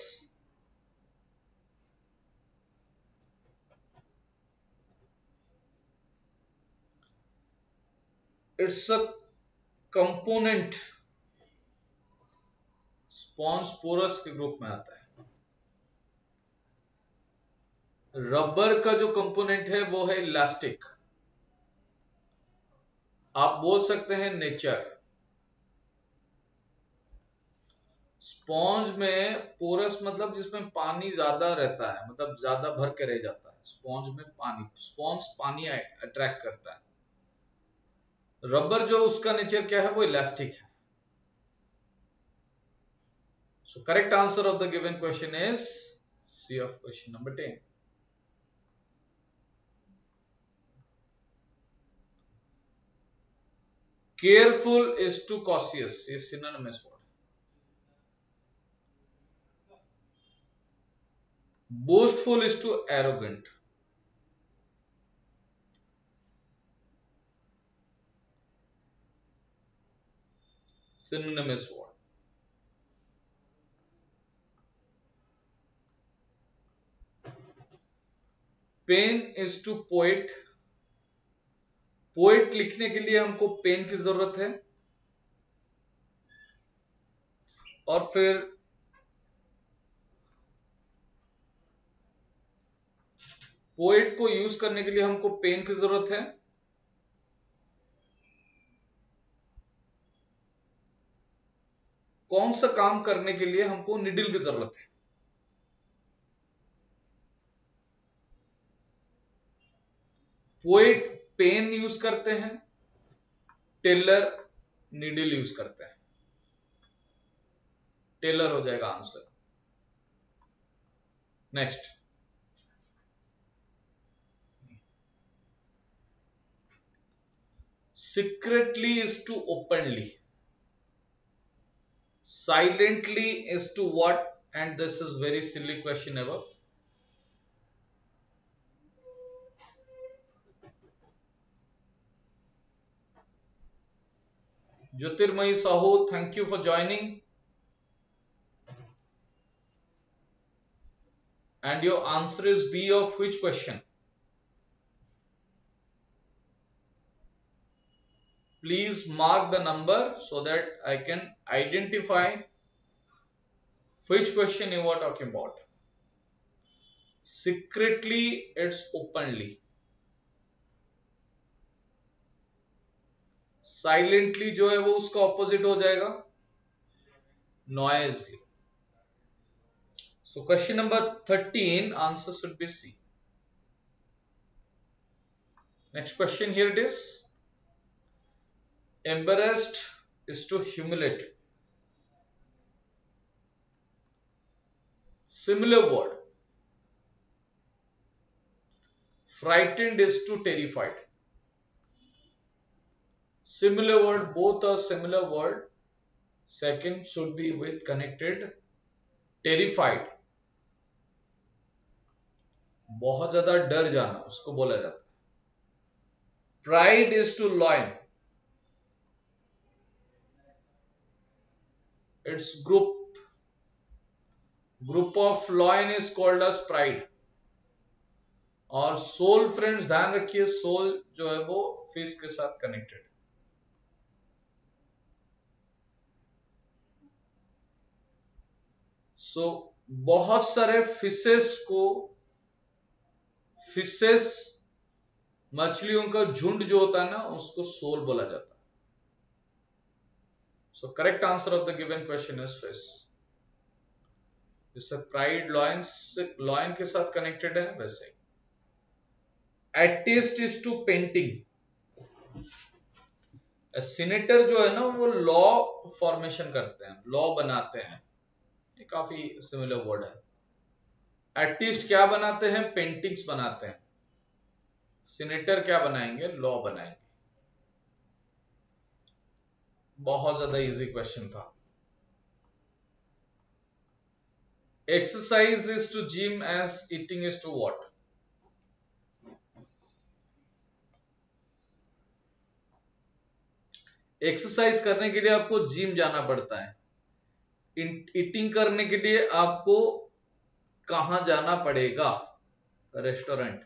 It's a component, sponge porous के ग्रुप में आता है। रबर का जो कंपोनेंट है वो है इलास्टिक। आप बोल सकते हैं नेचर। स्पॉन्ज में पोरस मतलब जिसमें पानी ज्यादा रहता है, मतलब ज्यादा भर के रह जाता है। स्पॉन्ज में पानी, स्पॉन्ज पानी अट्रैक्ट करता है। रबर जो उसका नेचर क्या है? वो इलास्टिक है। So correct answer of the given question is C of question number ten. Careful is to cautious, ये synonymous word. Boastful is to arrogant. synonymous word. Pen is to poet. Poet लिखने के लिए हमको pen की जरूरत है, और फिर पोएट को यूज करने के लिए हमको पेन की जरूरत है, कौन सा काम करने के लिए हमको निडल की जरूरत है? पोएट पेन यूज करते हैं, टेलर निडल यूज करते हैं। टेलर हो जाएगा answer. Next, secretly is to openly, silently is to what? And this is very silly question ever. Jyotirmayi Sahu, thank you for joining. And your answer is B of which question? Please mark the number so that I can identify which question you are talking about. Secretly, it's openly. Silently जो है वो उसका opposite हो जाएगा, noisily. So question number thirteen, answer should be C. Next question here it is. Embarrassed is to humiliate. Similar word. Frightened is to terrified. Similar word, both are similar word. Second should be with connected. Terrified, बहुत ज्यादा डर जाना, उसको बोला जाता है। Pride is to loin. Its group group of loin is called as pride. और soul, friends ध्यान रखिए, soul जो है वो फिश के साथ कनेक्टेड। सो so, बहुत सारे फिशेस को, फिशेस मछलियों का झुंड जो होता है ना, उसको सोल बोला जाता है। So correct answer of the given question is fish. जैसे प्राइड लॉयन से, लॉयन के साथ कनेक्टेड है, वैसे artist is to painting. Senator जो है ना वो लॉ फॉर्मेशन करते हैं, लॉ बनाते हैं, ये काफी सिमिलर वर्ड है। आर्टिस्ट क्या बनाते हैं? पेंटिंग्स बनाते हैं। सीनेटर क्या बनाएंगे? लॉ बनाएंगे। बहुत ज्यादा इजी क्वेश्चन था। Exercise is to gym as eating is to what? Exercise करने के लिए आपको जिम जाना पड़ता है, ईटिंग करने के लिए आपको कहां जाना पड़ेगा? रेस्टोरेंट।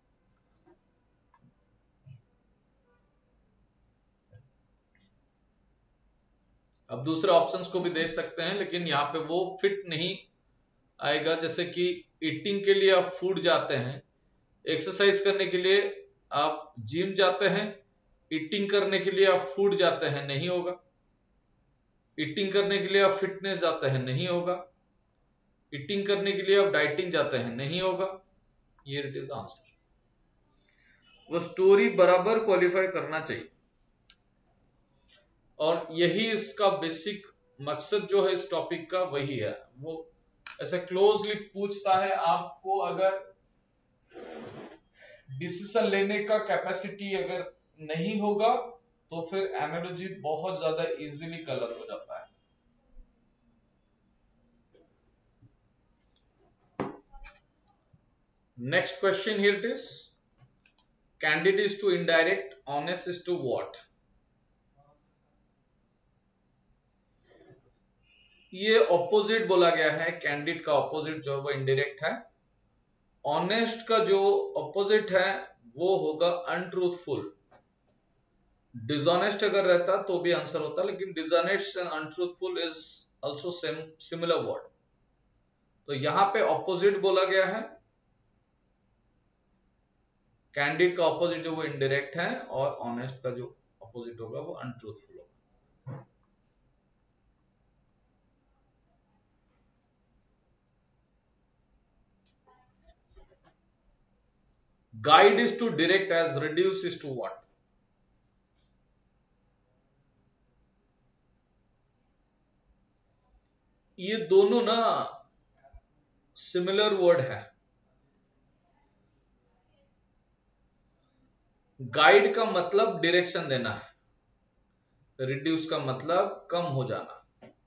अब दूसरे ऑप्शंस को भी दे सकते हैं, लेकिन यहाँ पे वो फिट नहीं आएगा। जैसे कि ईटिंग के लिए आप फूड जाते हैं, एक्सरसाइज करने के लिए आप जिम जाते हैं, ईटिंग करने के लिए आप फूड जाते हैं, नहीं होगा। ईटिंग करने के लिए आप फिटनेस जाते हैं, नहीं होगा। ईटिंग करने के लिए आप डाइटिंग जाते हैं, नहीं होगा। ये इट इज आंसर। वो स्टोरी बराबर क्वालिफाई करना चाहिए, और यही इसका बेसिक मकसद जो है इस टॉपिक का, वही है। वो ऐसे क्लोजली पूछता है आपको, अगर डिसीजन लेने का कैपेसिटी अगर नहीं होगा तो फिर एनालॉजी बहुत ज्यादा इजीली गलत हो जाता है। Next question here it is, candid is to indirect, honest is to what? ये ऑपोजिट बोला गया है। कैंडिड का ऑपोजिट जो है वो इनडायरेक्ट है। ऑनेस्ट का जो ऑपोजिट है वो होगा अनट्रूथफुल। डिसऑनेस्ट अगर रहता तो भी आंसर होता, लेकिन dishonest and untruthful is also same similar word, तो यहां पे ऑपोजिट बोला गया है। कैंडिड का ऑपोजिट जो वो इनडायरेक्ट है, और ऑनेस्ट का जो ऑपोजिट होगा वो अनट्रूथफुल होगा। Guide is to direct as reduce is to what? ये दोनों ना सिमिलर वर्ड है। गाइड का मतलब डायरेक्शन देना है, रिड्यूस का मतलब कम हो जाना।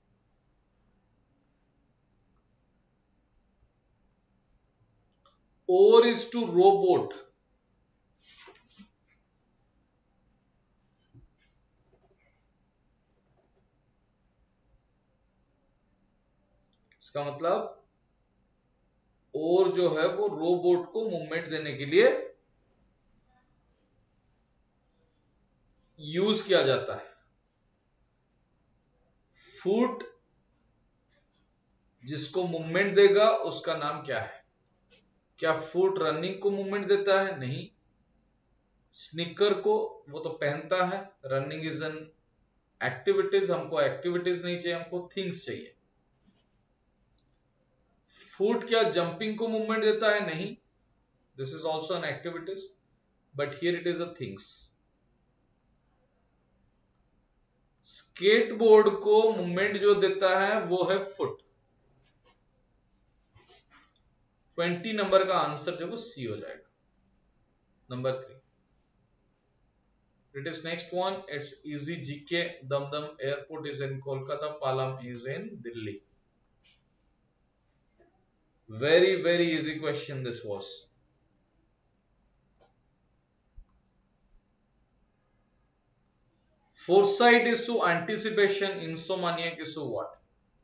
ओर इज टू रोबोट, इसका मतलब और जो है वो रोबोट को मूवमेंट देने के लिए यूज किया जाता है। फुट जिसको मूवमेंट देगा उसका नाम क्या है? क्या फुट रनिंग को मूवमेंट देता है? नहीं। स्निकर को वो तो पहनता है। रनिंग इज एन एक्टिविटीज, हमको एक्टिविटीज नहीं चाहिए, हमको थिंग्स चाहिए। फुट क्या जंपिंग को मूवमेंट देता है? नहीं। This is also an activities, but here it is a things. Skateboard को मूवमेंट जो देता है वो है फुट। ट्वेंटी नंबर का आंसर जो वो सी हो जाएगा, number three. It is next one. It's easy G K. Damdam Airport is in Kolkata. Palam is in Delhi. Very very easy question this was. Foresight is to anticipation. Insomniac is to what?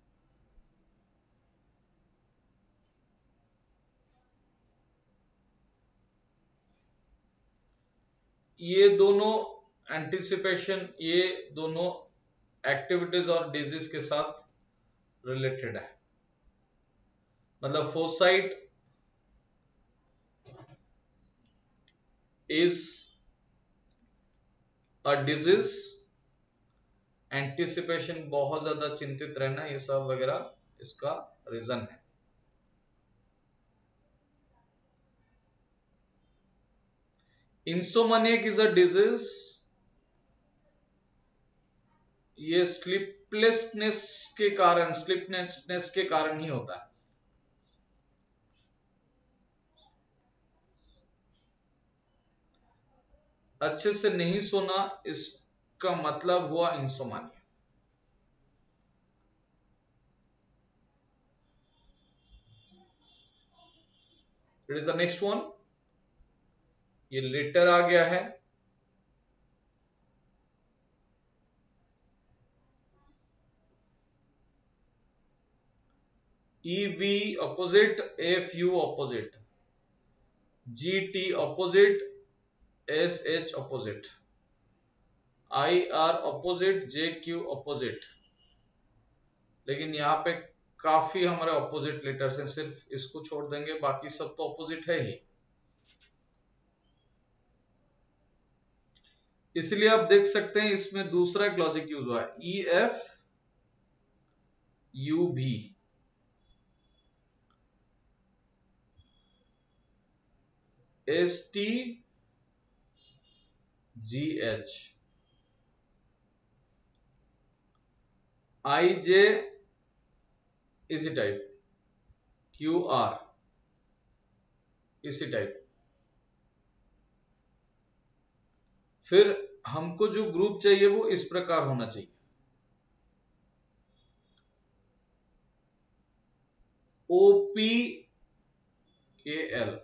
ये दोनों anticipation, ये दोनों activities और disease के साथ related है। मतलब foresight is a disease, anticipation बहुत ज्यादा चिंतित रहना, ये सब वगैरह इसका रीजन है। इंसोमनियक इज अ डिजीज, ये स्लीपलेसनेस के कारण, स्लीपलेसनेस के कारण ही होता है। अच्छे से नहीं सोना, इसका मतलब हुआ insomnia. It is the next one, ये लेटर आ गया है, E V opposite, F U opposite, G T opposite, S H opposite, I R opposite, J Q opposite। लेकिन यहाँ पे काफी हमारे ऑपोजिट लेटर्स हैं, सिर्फ इसको छोड़ देंगे, बाकी सब तो ऑपोजिट है ही। इसलिए आप देख सकते हैं इसमें दूसरा एक लॉजिक यूज हुआ है, ई एफ यू भी, S T G H, I J इसी टाइप, क्यू आर इसी टाइप। फिर हमको जो ग्रुप चाहिए वो इस प्रकार होना चाहिए, O P K L,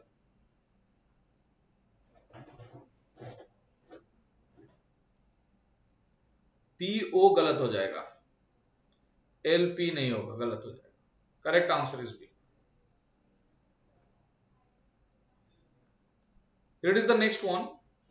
P O गलत हो जाएगा, एल पी नहीं होगा, गलत हो जाएगा। Correct answer is B. It is the next one,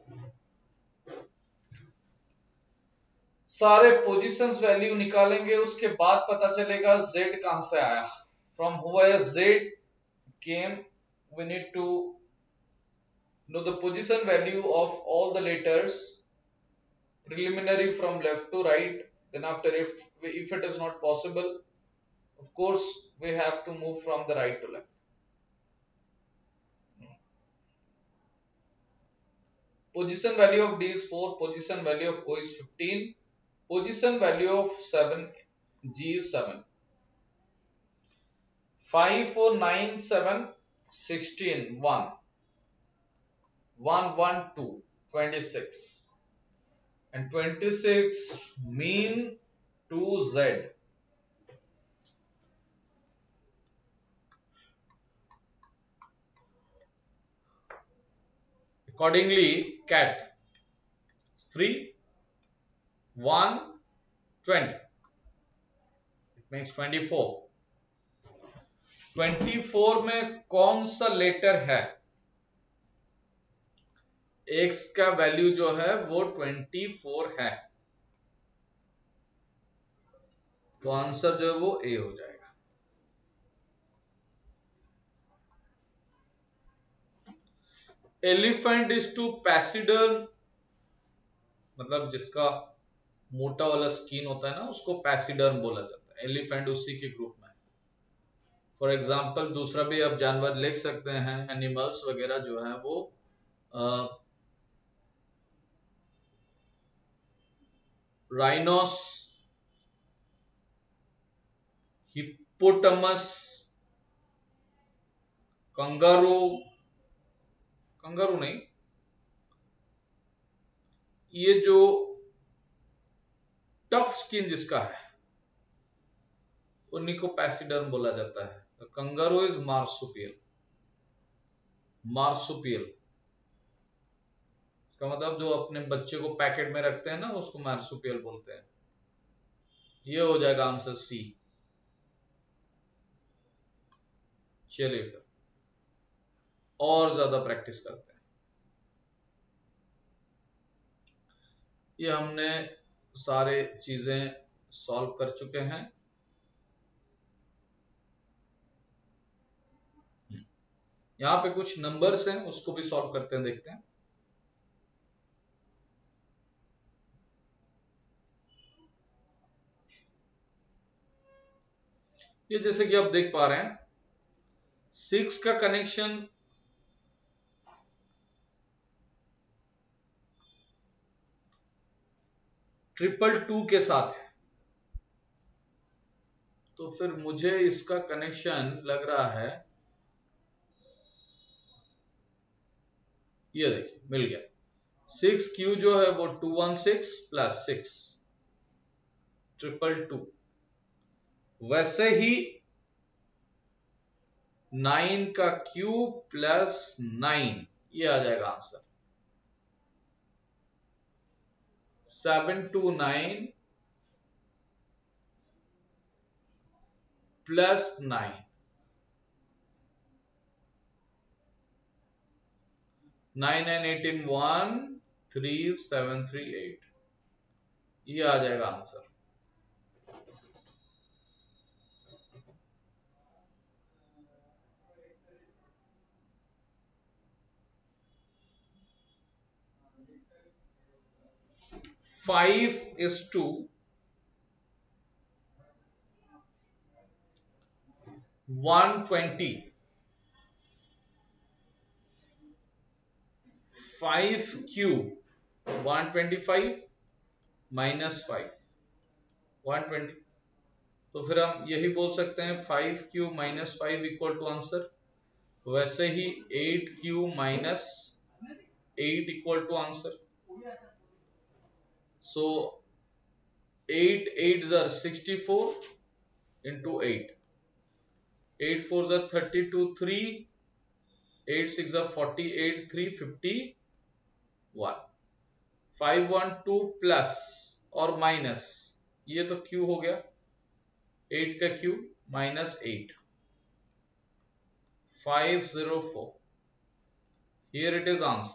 सारे पोजीशंस वैल्यू निकालेंगे, उसके बाद पता चलेगा z कहां से आया, फ्रॉम हुआ z came, we need to know the position value of all the letters preliminary from left to right, then after if if it is not possible, of course we have to move from the right to left. Position value of D is four, position value of O is fifteen, position value of seven G is seven, five, four, nine, seven, sixteen, one, one, one, two, twenty-six, and twenty-six mean to Z. Accordingly, cat three, one, twenty. It makes twenty-four. twenty-four में कौन सा letter है? x का value जो है वो चौबीस है, तो आंसर जो है वो ए हो जाएगा। एलिफेंट इज टू पैसिडर्म, मतलब जिसका मोटा वाला स्किन होता है ना उसको पैसिडर्म बोला जाता है, एलिफेंट उसी के ग्रुप में। फॉर एग्जांपल दूसरा भी आप जानवर लिख सकते हैं, एनिमल्स वगैरह जो है वो राइनोस, हिप्पोटमस, कंगारू, कंगारू नहीं, ये जो टफ स्किन जिसका है उन्हीं को पैसिडर्म बोला जाता है। तो कंगारू इज मार्सुपियल, मार्सुपियल इसका मतलब जो अपने बच्चे को पैकेट में रखते हैं ना उसको मार्सुपियल बोलते हैं। ये हो जाएगा आंसर सी। चलिए फिर और ज्यादा प्रैक्टिस करते हैं। ये हमने सारे चीजें सॉल्व कर चुके हैं। यहां पे कुछ नंबर्स हैं उसको भी सॉल्व करते हैं, देखते हैं। ये जैसे कि आप देख पा रहे हैं सिक्स का कनेक्शन ट्रिपल टू के साथ है, तो फिर मुझे इसका कनेक्शन लग रहा है, ये देखिए मिल गया। सिक्स क्यू जो है वो two one six plus six triple two, वैसे ही नाइन का क्यूब प्लस नाइन, ये आ जाएगा आंसर। Seven two nine plus nine, nine nine eighteen one three seven three eight, ये आ जाएगा आंसर। Five is to one twenty, five cube one twenty five minus five one twenty, तो फिर हम यही बोल सकते हैं five cube minus five equal to answer. वैसे ही eight cube minus eight equal to answer. So eight eight are sixty four into eight, eight four are thirty two, three eight six are forty eight, three fifty one, five one two plus और minus, ये तो cube हो गया, eight का cube minus eight, five zero four, here it is answer.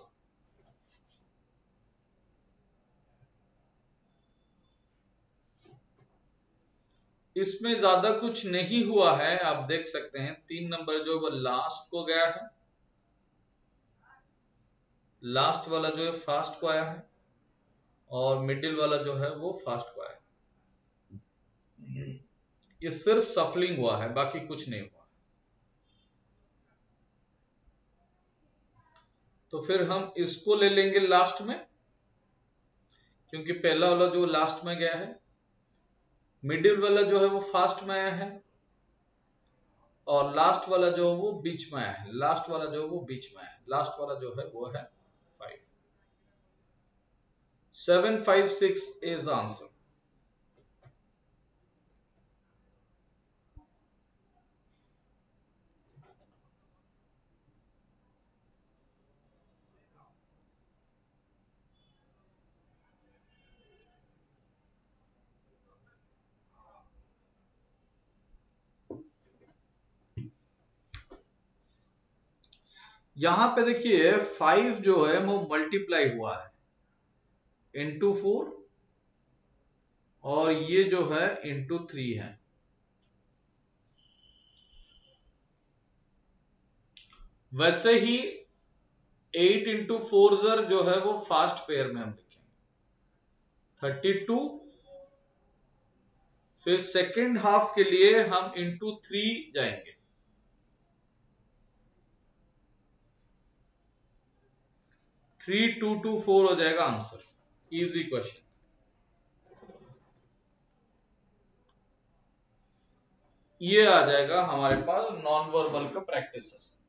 इसमें ज्यादा कुछ नहीं हुआ है, आप देख सकते हैं तीन नंबर जो वो लास्ट को गया है, लास्ट वाला जो है फास्ट को आया है, और मिडिल वाला जो है वो फास्ट को आया है। ये सिर्फ सफलिंग हुआ है, बाकी कुछ नहीं हुआ। तो फिर हम इसको ले लेंगे लास्ट में, क्योंकि पहला वाला जो लास्ट में गया है, मिडिल वाला जो है वो फास्ट में आया है, और लास्ट वाला जो है वो बीच में आया है, लास्ट वाला जो है वो बीच में आया है, लास्ट वाला जो है वो है five. Seven five six is the answer. यहां पे देखिए फाइव जो है वो मल्टीप्लाई हुआ है इंटू फोर, और ये जो है इंटू थ्री है। वैसे ही एट इंटू फोर जर जो है वो फास्ट पेयर में हम लिखेंगे थर्टी टू, फिर सेकेंड हाफ के लिए हम इंटू थ्री जाएंगे, थ्री टू टू फोर हो जाएगा आंसर। Easy question. ये आ जाएगा हमारे पास नॉन वर्बल का प्रैक्टिस।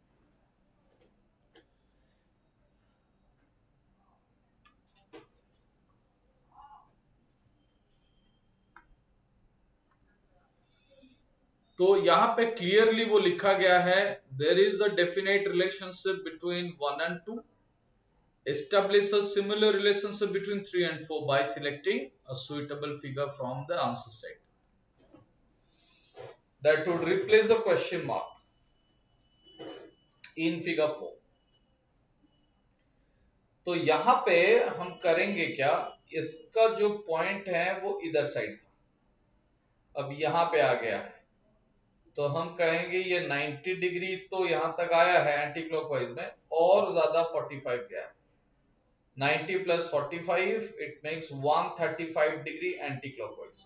तो यहां पे क्लियरली वो लिखा गया है, there is a definite relationship between one and two, establish a similar relationship between three and four by selecting a suitable figure from the answer set that would replace the question mark in figure four। तो यहां पे हम करेंगे क्या, इसका जो point है वो इधर साइड था, अब यहां पे आ गया है, तो हम कहेंगे ये नाइंटी डिग्री तो यहां तक आया है एंटी क्लॉकवाइज में, और ज्यादा फोर्टी फाइव गया है, ninety plus forty five it makes one thirty five degree anti clockwise.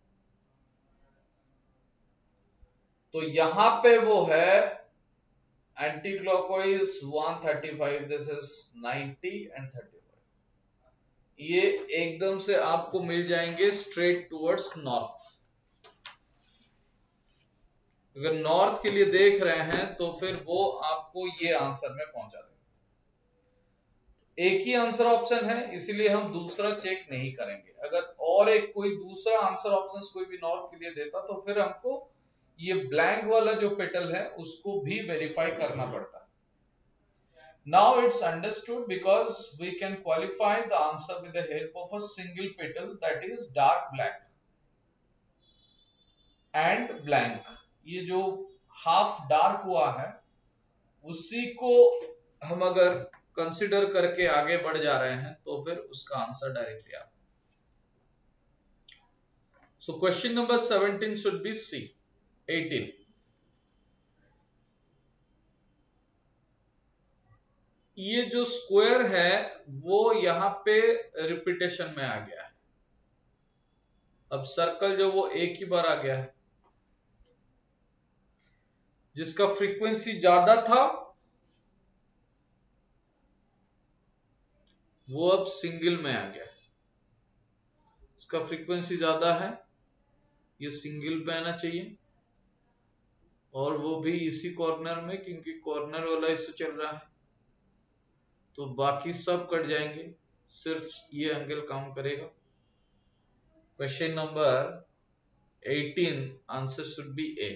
तो यहां पे वो है anticlockwise one thirty five, this is ninety and thirty five, ये एकदम से आपको मिल जाएंगे स्ट्रेट टुवर्ड्स नॉर्थ। अगर नॉर्थ के लिए देख रहे हैं तो फिर वो आपको ये आंसर में पहुंचा देगा। एक ही आंसर ऑप्शन है, इसीलिए हम दूसरा चेक नहीं करेंगे। अगर और एक कोई दूसरा आंसर ऑप्शन कोई भी नॉर्थ के लिए देता तो फिर हमको ये ब्लैंक वाला जो पेटल है उसको भी वेरीफाई करना पड़ता है. Now it's understood because we can qualify the answer with the help of a single petal, that is dark black and blank. ये जो हाफ डार्क हुआ है उसी को हम अगर कंसिडर करके आगे बढ़ जा रहे हैं तो फिर उसका आंसर डायरेक्टली आता है. So question number seventeen should be C. eighteen. ये जो स्क्वायर है वो यहां पे रिपीटेशन में आ गया है. अब सर्कल जो वो एक ही बार आ गया है, जिसका फ्रीक्वेंसी ज्यादा था वो अब सिंगल में आ गया है. इसका फ्रीक्वेंसी ज्यादा है, ये सिंगल पे आना चाहिए और वो भी इसी कॉर्नर में, क्योंकि कॉर्नर वाला इसे चल रहा है. तो बाकी सब कट जाएंगे, सिर्फ ये एंगल काम करेगा. Question number eighteen, answer should be A.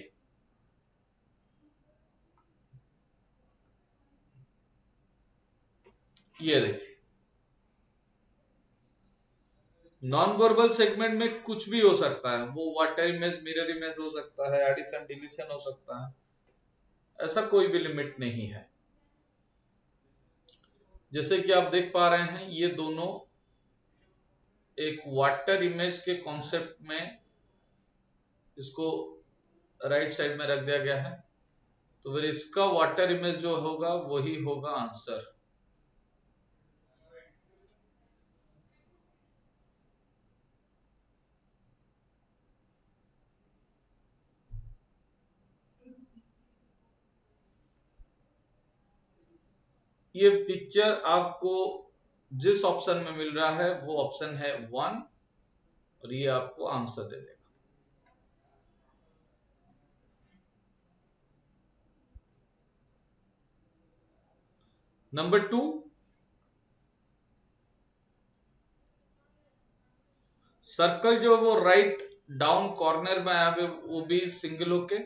ये देखिए, नॉन वर्बल सेगमेंट में कुछ भी हो सकता है. वो वाटर इमेज, मिरर इमेज हो सकता है, एडिशन डिलीशन हो सकता है, ऐसा कोई भी लिमिट नहीं है. जैसे कि आप देख पा रहे हैं ये दोनों एक वाटर इमेज के कॉन्सेप्ट में इसको राइट साइड में रख दिया गया है, तो फिर इसका वाटर इमेज जो होगा वही होगा आंसर. ये पिक्चर आपको जिस ऑप्शन में मिल रहा है वो ऑप्शन है वन, और ये आपको आंसर दे देगा. नंबर टू, सर्कल जो वो राइट डाउन कॉर्नर में आया वो भी सिंगल होके,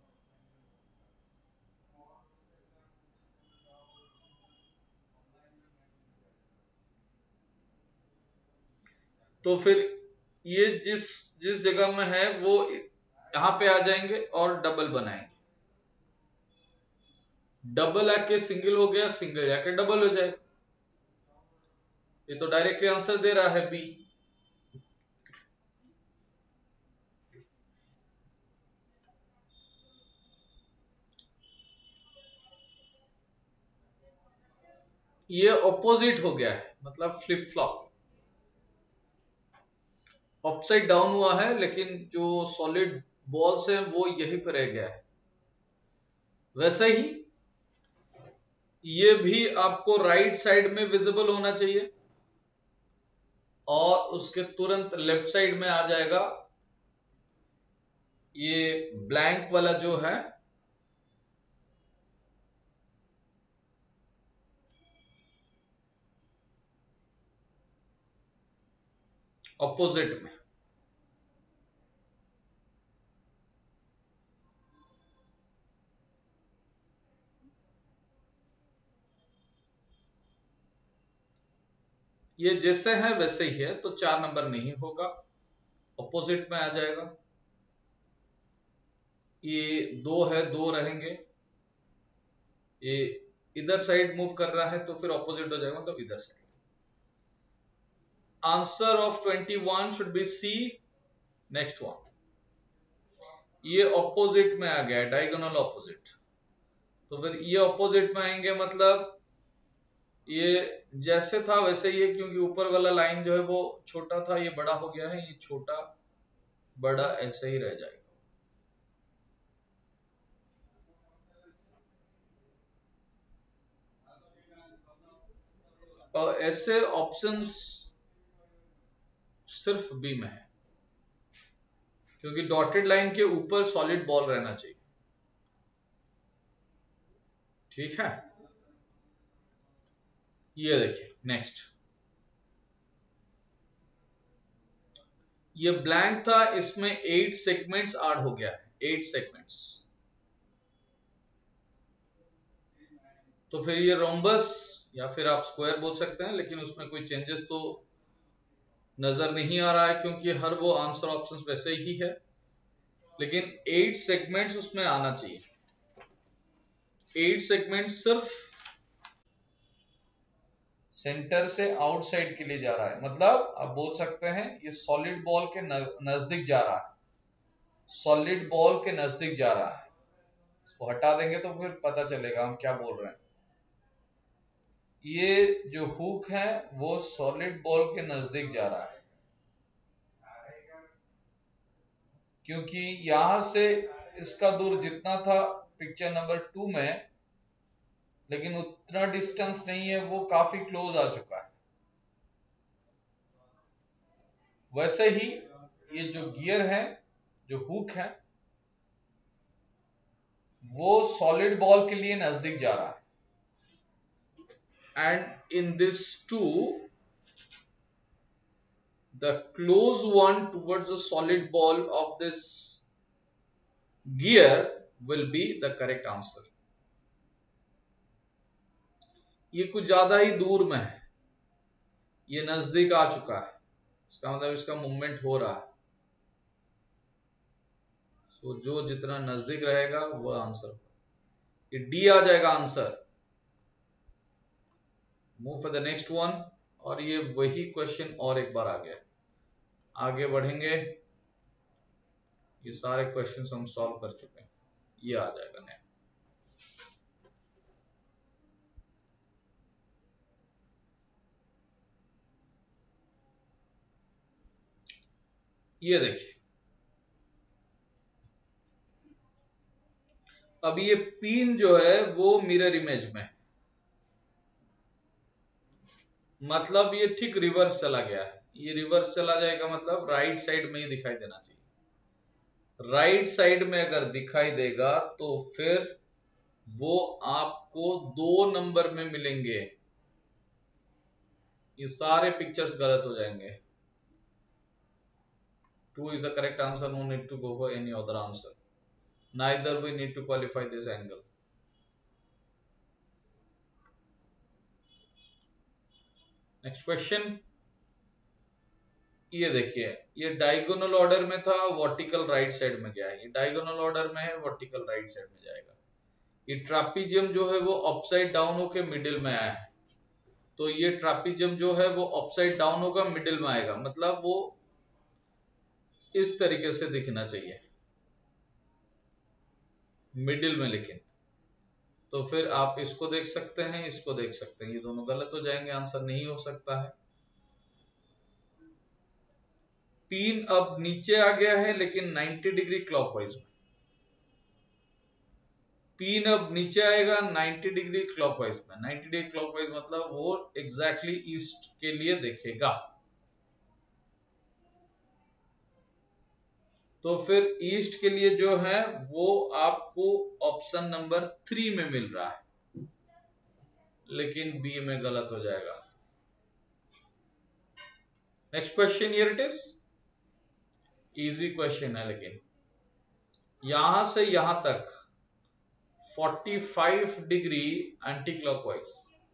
तो फिर ये जिस जिस जगह में है वो यहां पे आ जाएंगे और डबल बनाएंगे. डबल आके सिंगल हो गया, सिंगल जाके डबल हो जाएगा. ये तो डायरेक्टली आंसर दे रहा है बी. ये ऑपोजिट हो गया है, मतलब फ्लिप फ्लॉप, अपसाइड डाउन हुआ है, लेकिन जो सॉलिड बॉल्स हैं वो यहीं पर रह गया है. वैसे ही ये भी आपको राइट साइड में विजिबल होना चाहिए और उसके तुरंत लेफ्ट साइड में आ जाएगा ये ब्लैंक वाला जो है ऑपोजिट में. ये जैसे है वैसे ही है, तो चार नंबर नहीं होगा, ऑपोजिट में आ जाएगा. ये दो है, दो रहेंगे. ये इधर साइड मूव कर रहा है तो फिर ऑपोजिट हो जाएगा, मतलब इधर side. Answer of twenty-one should be C. Next one, ये ऑपोजिट में आ गया है, डायगोनल ऑपोजिट. तो फिर ये ऑपोजिट में आएंगे, मतलब ये जैसे था वैसे ही है, क्योंकि ऊपर वाला लाइन जो है वो छोटा था, ये बड़ा हो गया है. ये छोटा बड़ा ऐसे ही रह जाएगा. और ऐसे ऑप्शंस सिर्फ बी में है, क्योंकि डॉटेड लाइन के ऊपर सॉलिड बॉल रहना चाहिए. ठीक है, ये देखिए नेक्स्ट. ये ब्लैंक था, इसमें एट सेगमेंट्स ऐड हो गया है. Eight segments. तो फिर ये रोम्बस या फिर आप स्क्वायर बोल सकते हैं, लेकिन उसमें कोई चेंजेस तो नजर नहीं आ रहा है क्योंकि हर वो आंसर ऑप्शन वैसे ही है, लेकिन एट सेगमेंट्स उसमें आना चाहिए। एट सेगमेंट सिर्फ सेंटर से आउटसाइड के लिए जा रहा है, मतलब आप बोल सकते हैं ये सॉलिड बॉल के नजदीक जा रहा है, सॉलिड बॉल के नजदीक जा रहा है। इसको हटा देंगे तो फिर पता चलेगा हम क्या बोल रहे हैं। ये जो हुक है वो सॉलिड बॉल के नजदीक जा रहा है, क्योंकि यहां से इसका दूर जितना था पिक्चर नंबर टू में, लेकिन उतना डिस्टेंस नहीं है, वो काफी क्लोज आ चुका है। वैसे ही ये जो गियर है, जो हुक है, वो सॉलिड बॉल के लिए नजदीक जा रहा है। And in this too, the close one towards the solid ball of this gear will be the correct answer. ये कुछ ज्यादा ही दूर में है, ये नजदीक आ चुका है, इसका मतलब इसका मूवमेंट हो रहा है। तो so, जो जितना नजदीक रहेगा वो आंसर, ये डी आ जाएगा answer. Move for the next one. और ये वही क्वेश्चन और एक बार आ गया। आगे बढ़ेंगे, ये सारे क्वेश्चंस हम सॉल्व कर चुके हैं, ये आ जाएगा नेक्स्ट। ये देखिए, अब ये पिन जो है वो मिरर इमेज में है, मतलब ये ठीक रिवर्स चला गया है। ये रिवर्स चला जाएगा मतलब राइट साइड में ही दिखाई देना चाहिए। राइट साइड में अगर दिखाई देगा तो फिर वो आपको दो नंबर में मिलेंगे। ये सारे पिक्चर्स गलत हो जाएंगे। Two is the correct answer, no need to go for any other answer, neither we need to qualify this angle. Next question, ये देखिए, ये डायगोनल ऑर्डर में था, वर्टिकल राइट साइड में गया है। ये डायगोनल ऑर्डर में है, वर्टिकल राइट साइड में जाएगा। ये ट्रापीजियम जो है वो अपसाइड डाउन होकर मिडिल में आया है, तो ये ट्रापीजियम जो है वो अपसाइड डाउन होगा, मिडिल में आएगा, मतलब वो इस तरीके से दिखना चाहिए, मिडिल में। लेकिन तो फिर आप इसको देख सकते हैं, इसको देख सकते हैं, ये दोनों गलत हो जाएंगे, आंसर नहीं हो सकता है। पिन अब नीचे आ गया है लेकिन नब्बे डिग्री क्लॉकवाइज में। पिन अब नीचे आएगा नब्बे डिग्री क्लॉकवाइज में। नब्बे डिग्री क्लॉकवाइज मतलब वो एग्जैक्टली ईस्ट के लिए देखेगा। तो फिर ईस्ट के लिए जो है वो आपको ऑप्शन नंबर थ्री में मिल रहा है, लेकिन बी में गलत हो जाएगा। Next question, here it is easy question है, लेकिन यहां से यहां तक पैंतालीस डिग्री एंटी क्लॉकवाइज,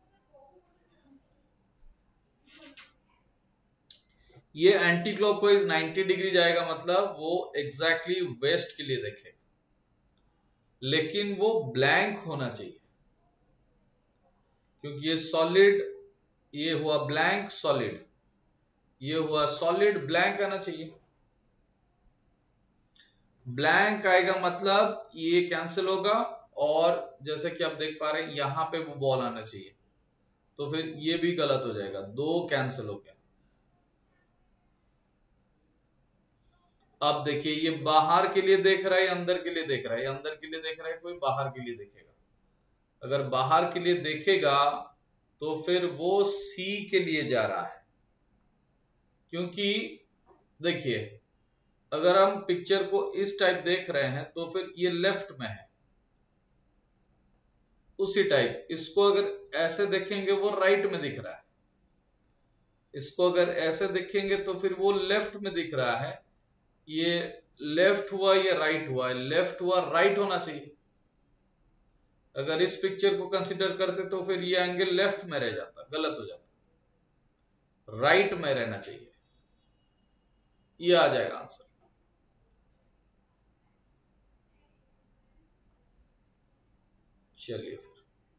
ये एंटी क्लॉकवाइज नब्बे डिग्री जाएगा, मतलब वो एग्जैक्टली वेस्ट के लिए देखेगा, लेकिन वो ब्लैंक होना चाहिए, क्योंकि ये सॉलिड, ये हुआ ब्लैंक सॉलिड, ये हुआ सॉलिड ब्लैंक आना चाहिए। ब्लैंक आएगा मतलब ये कैंसिल होगा, और जैसे कि आप देख पा रहे हैं यहां पे वो बॉल आना चाहिए, तो फिर ये भी गलत हो जाएगा, दो कैंसिल हो गया। अब देखिए, ये बाहर के लिए देख रहा है, अंदर के लिए देख रहा है, अंदर के लिए देख रहा है, कोई बाहर के लिए देखेगा। अगर बाहर के लिए देखेगा तो फिर वो सी के लिए जा रहा है, क्योंकि देखिए अगर हम पिक्चर को इस टाइप देख रहे हैं तो फिर ये लेफ्ट में है, उसी टाइप। इसको अगर ऐसे देखेंगे वो राइट में दिख रहा है, इसको अगर ऐसे देखेंगे तो फिर वो लेफ्ट में दिख रहा है। ये लेफ्ट हुआ या राइट हुआ है? लेफ्ट हुआ, राइट होना चाहिए। अगर इस पिक्चर को कंसिडर करते तो फिर ये एंगल लेफ्ट में रह जाता, गलत हो जाता, राइट में रहना चाहिए। ये आ जाएगा आंसर। चलिए फिर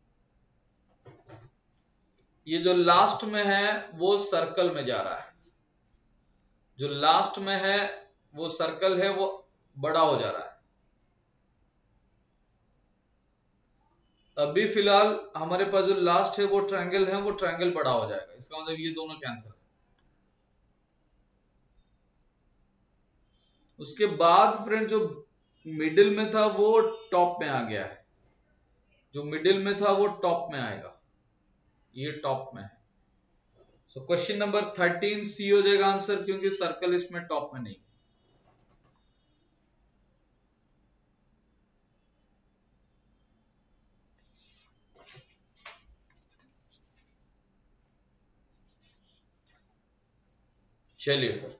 ये जो लास्ट में है वो सर्कल में जा रहा है, जो लास्ट में है वो सर्कल है, वो बड़ा हो जा रहा है। अभी फिलहाल हमारे पास जो लास्ट है वो ट्रायंगल है, वो ट्रायंगल बड़ा हो जाएगा, इसका मतलब ये दोनों कैंसिल है। उसके बाद फ्रेंड जो मिडिल में था वो टॉप में आ गया है, जो मिडिल में था वो टॉप में आएगा, ये टॉप में है। So question number thirteen C हो जाएगा आंसर, क्योंकि सर्कल इसमें टॉप में नहीं। चलिए फिर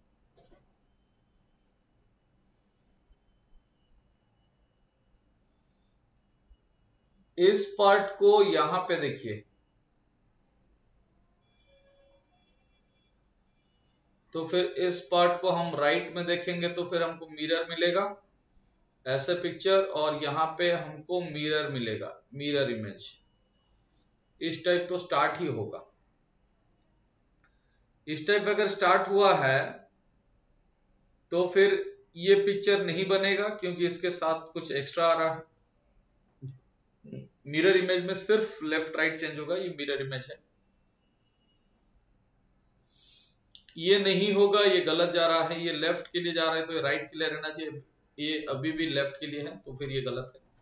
इस पार्ट को यहां पे देखिए, तो फिर इस पार्ट को हम राइट में देखेंगे तो फिर हमको मिरर मिलेगा ऐसे पिक्चर, और यहां पे हमको मिरर मिलेगा, मिरर इमेज इस टाइप तो स्टार्ट ही होगा। इस टाइप अगर स्टार्ट हुआ है तो फिर ये पिक्चर नहीं बनेगा, क्योंकि इसके साथ कुछ एक्स्ट्रा आ रहा है। मिरर इमेज में सिर्फ लेफ्ट राइट चेंज होगा, ये मिरर इमेज है। ये नहीं होगा, ये गलत जा रहा है, ये लेफ्ट के लिए जा रहा है तो ये राइट के लिए रहना चाहिए, ये अभी भी लेफ्ट के लिए है तो फिर ये गलत है।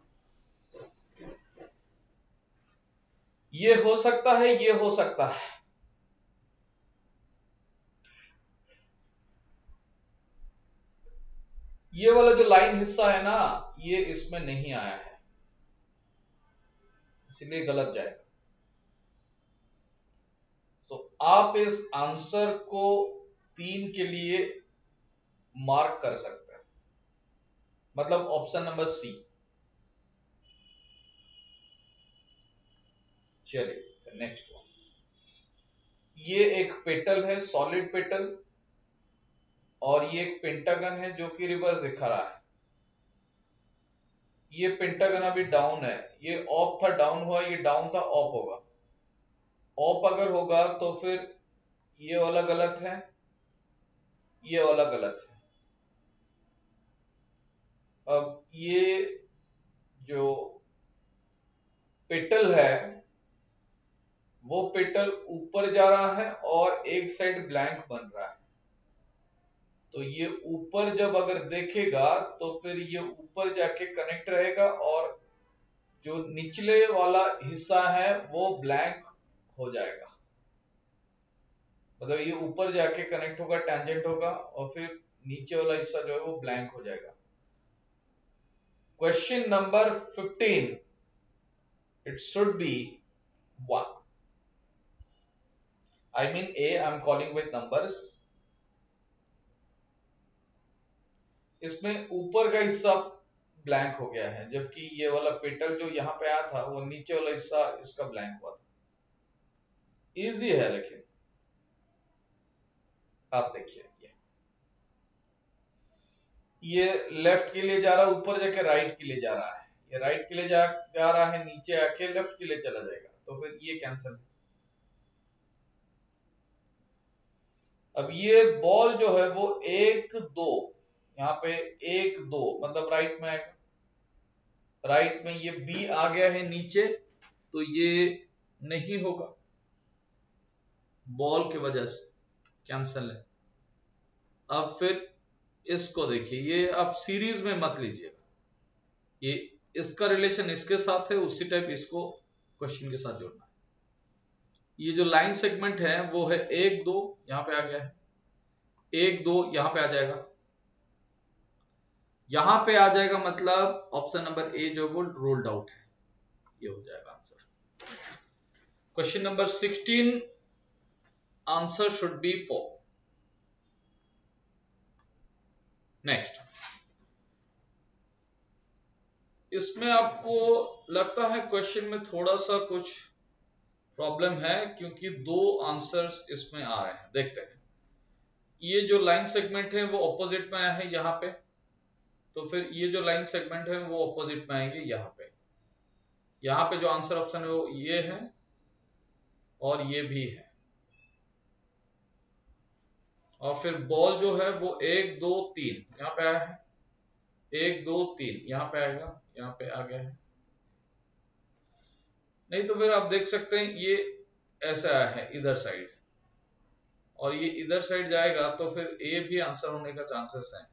ये हो सकता है, ये हो सकता है। ये वाला जो लाइन हिस्सा है ना, ये इसमें नहीं आया है, इसलिए गलत जाएगा। सो so, आप इस आंसर को तीन के लिए मार्क कर सकते हैं, मतलब ऑप्शन नंबर सी। चलिए नेक्स्ट वन, ये एक पेटल है, सॉलिड पेटल, और ये एक पेंटागन है जो कि रिवर्स दिखा रहा है। ये पेंटागन अभी डाउन है, ये ऑफ था डाउन हुआ, ये डाउन था ऑफ होगा। ऑफ अगर होगा तो फिर ये वाला गलत है, ये वाला गलत है। अब ये जो पेटल है वो पेटल ऊपर जा रहा है और एक साइड ब्लैंक बन रहा है, तो ये ऊपर जब अगर देखेगा तो फिर ये ऊपर जाके कनेक्ट रहेगा, और जो निचले वाला हिस्सा है वो ब्लैंक हो जाएगा, मतलब ये ऊपर जाके कनेक्ट होगा, टेंजेंट होगा, और फिर नीचे वाला हिस्सा जो है वो ब्लैंक हो जाएगा। Question number fifteen, it should be one, I mean A, I am calling with numbers. इसमें ऊपर का हिस्सा ब्लैंक हो गया है, जबकि ये वाला पेटल जो यहां पे आया था वो नीचे वाला हिस्सा इसका ब्लैंक हुआ था। इजी है, लेकिन आप देखिए ये ये लेफ्ट के लिए जा रहा है, ऊपर जाके राइट के लिए जा रहा है, ये राइट के लिए जा, जा रहा है, नीचे आके लेफ्ट के लिए चला जाएगा, तो फिर ये कैंसिल। अब ये बॉल जो है वो एक दो, यहाँ पे एक दो मतलब राइट में आएगा, राइट में ये बी आ गया है नीचे, तो ये नहीं होगा, बॉल की वजह से कैंसिल है। अब फिर इसको देखिए, ये आप सीरीज में मत लीजिएगा, ये इसका रिलेशन इसके साथ है, उसी टाइप इसको क्वेश्चन के साथ जोड़ना है। ये जो लाइन सेगमेंट है वो है एक दो, यहां पे आ गया है, एक दो यहां पे आ जाएगा, यहां पे आ जाएगा, मतलब ऑप्शन नंबर ए जो वो रूल्ड आउट है, ये हो जाएगा आंसर। Question number sixteen, answer should be four. Next, इसमें आपको लगता है क्वेश्चन में थोड़ा सा कुछ प्रॉब्लम है क्योंकि दो आंसर्स इसमें आ रहे हैं। देखते हैं, ये जो लाइन सेगमेंट है वो ऑपोजिट में आया है यहाँ पे, तो फिर ये जो लाइन सेगमेंट है वो ऑपोजिट में आएंगे यहाँ पे। यहाँ पे जो आंसर ऑप्शन है वो ये है और ये भी है। और फिर बॉल जो है वो एक दो तीन यहाँ पे आया है, एक दो तीन यहाँ पे आएगा, यहाँ पे आ गया है। नहीं तो फिर आप देख सकते हैं ये ऐसा आया है इधर साइड, और ये इधर साइड जाएगा तो फिर ए भी आंसर होने का चांसेस है।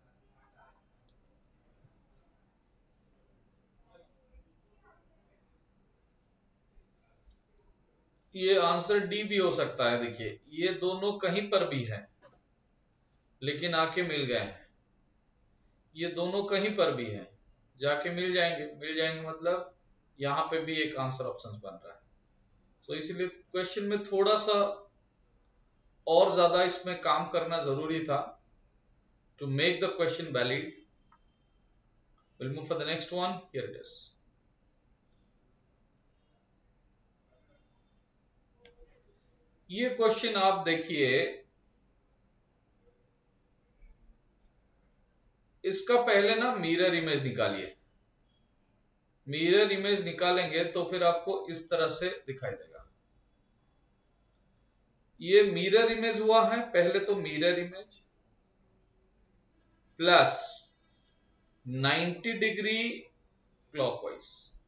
ये आंसर डी भी हो सकता है। देखिए ये दोनों कहीं पर भी है लेकिन आके मिल गए हैं, ये दोनों कहीं पर भी है जाके मिल जाएंगे, मिल जाएंगे मतलब यहाँ पे भी एक आंसर ऑप्शन बन रहा है। तो इसलिए क्वेश्चन में थोड़ा सा और ज्यादा इसमें काम करना जरूरी था to make the question valid. Will move for the next one, here it is. ये क्वेश्चन आप देखिए, इसका पहले ना मिरर इमेज निकालिए। मिरर इमेज निकालेंगे तो फिर आपको इस तरह से दिखाई देगा। ये मिरर इमेज हुआ है, पहले तो mirror image plus ninety degree clockwise,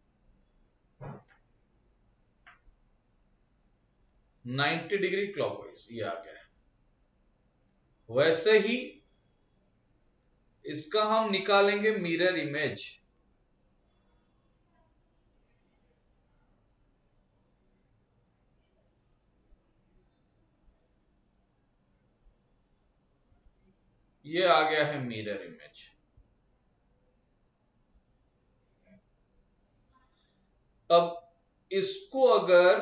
ninety degree clockwise ये आ गया है। वैसे ही इसका हम निकालेंगे मिरर इमेज, ये आ गया है मिरर इमेज। अब इसको अगर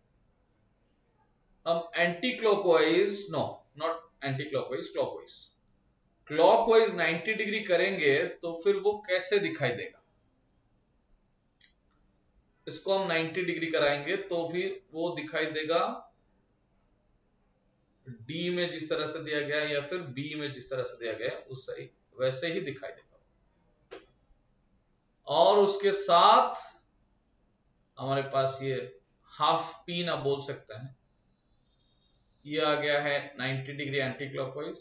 हम anticlockwise, no not anticlockwise, clockwise clockwise ninety degree करेंगे तो फिर वो कैसे दिखाई देगा। इसको हम नाइंटी डिग्री कराएंगे तो फिर वो दिखाई देगा डी में जिस तरह से दिया गया या फिर बी में जिस तरह से दिया गया उस सही वैसे ही दिखाई देगा। और उसके साथ हमारे पास ये हाफ पी ना बोल सकते हैं, ये आ गया है नाइंटी डिग्री एंटी क्लॉकवाइज।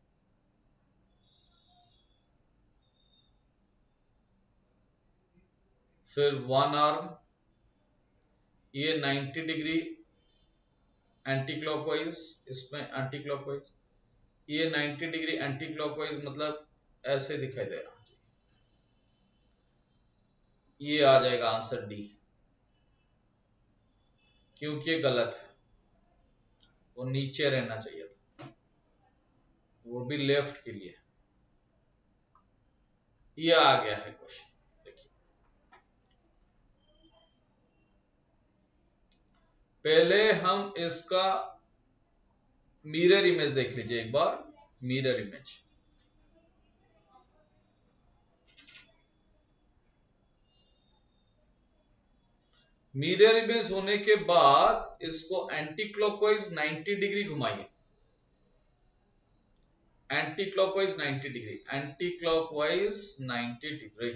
फिर वन आर्म, ये नाइंटी डिग्री एंटी क्लॉकवाइज, इसमें एंटी क्लॉकवाइज, ये नाइंटी डिग्री एंटी क्लॉकवाइज, मतलब ऐसे दिखाई दे रहा। ये आ जाएगा आंसर डी, क्योंकि ये गलत है, वो नीचे रहना चाहिए था, वो भी लेफ्ट के लिए। ये आ गया है क्वेश्चन। देखिए पहले हम इसका मिरर इमेज देख लीजिए एक बार। मिरर इमेज, मिरर इमेज होने के बाद इसको एंटी क्लॉकवाइज नाइंटी डिग्री घुमाइए, anti clockwise ninety degree, anti clockwise ninety degree.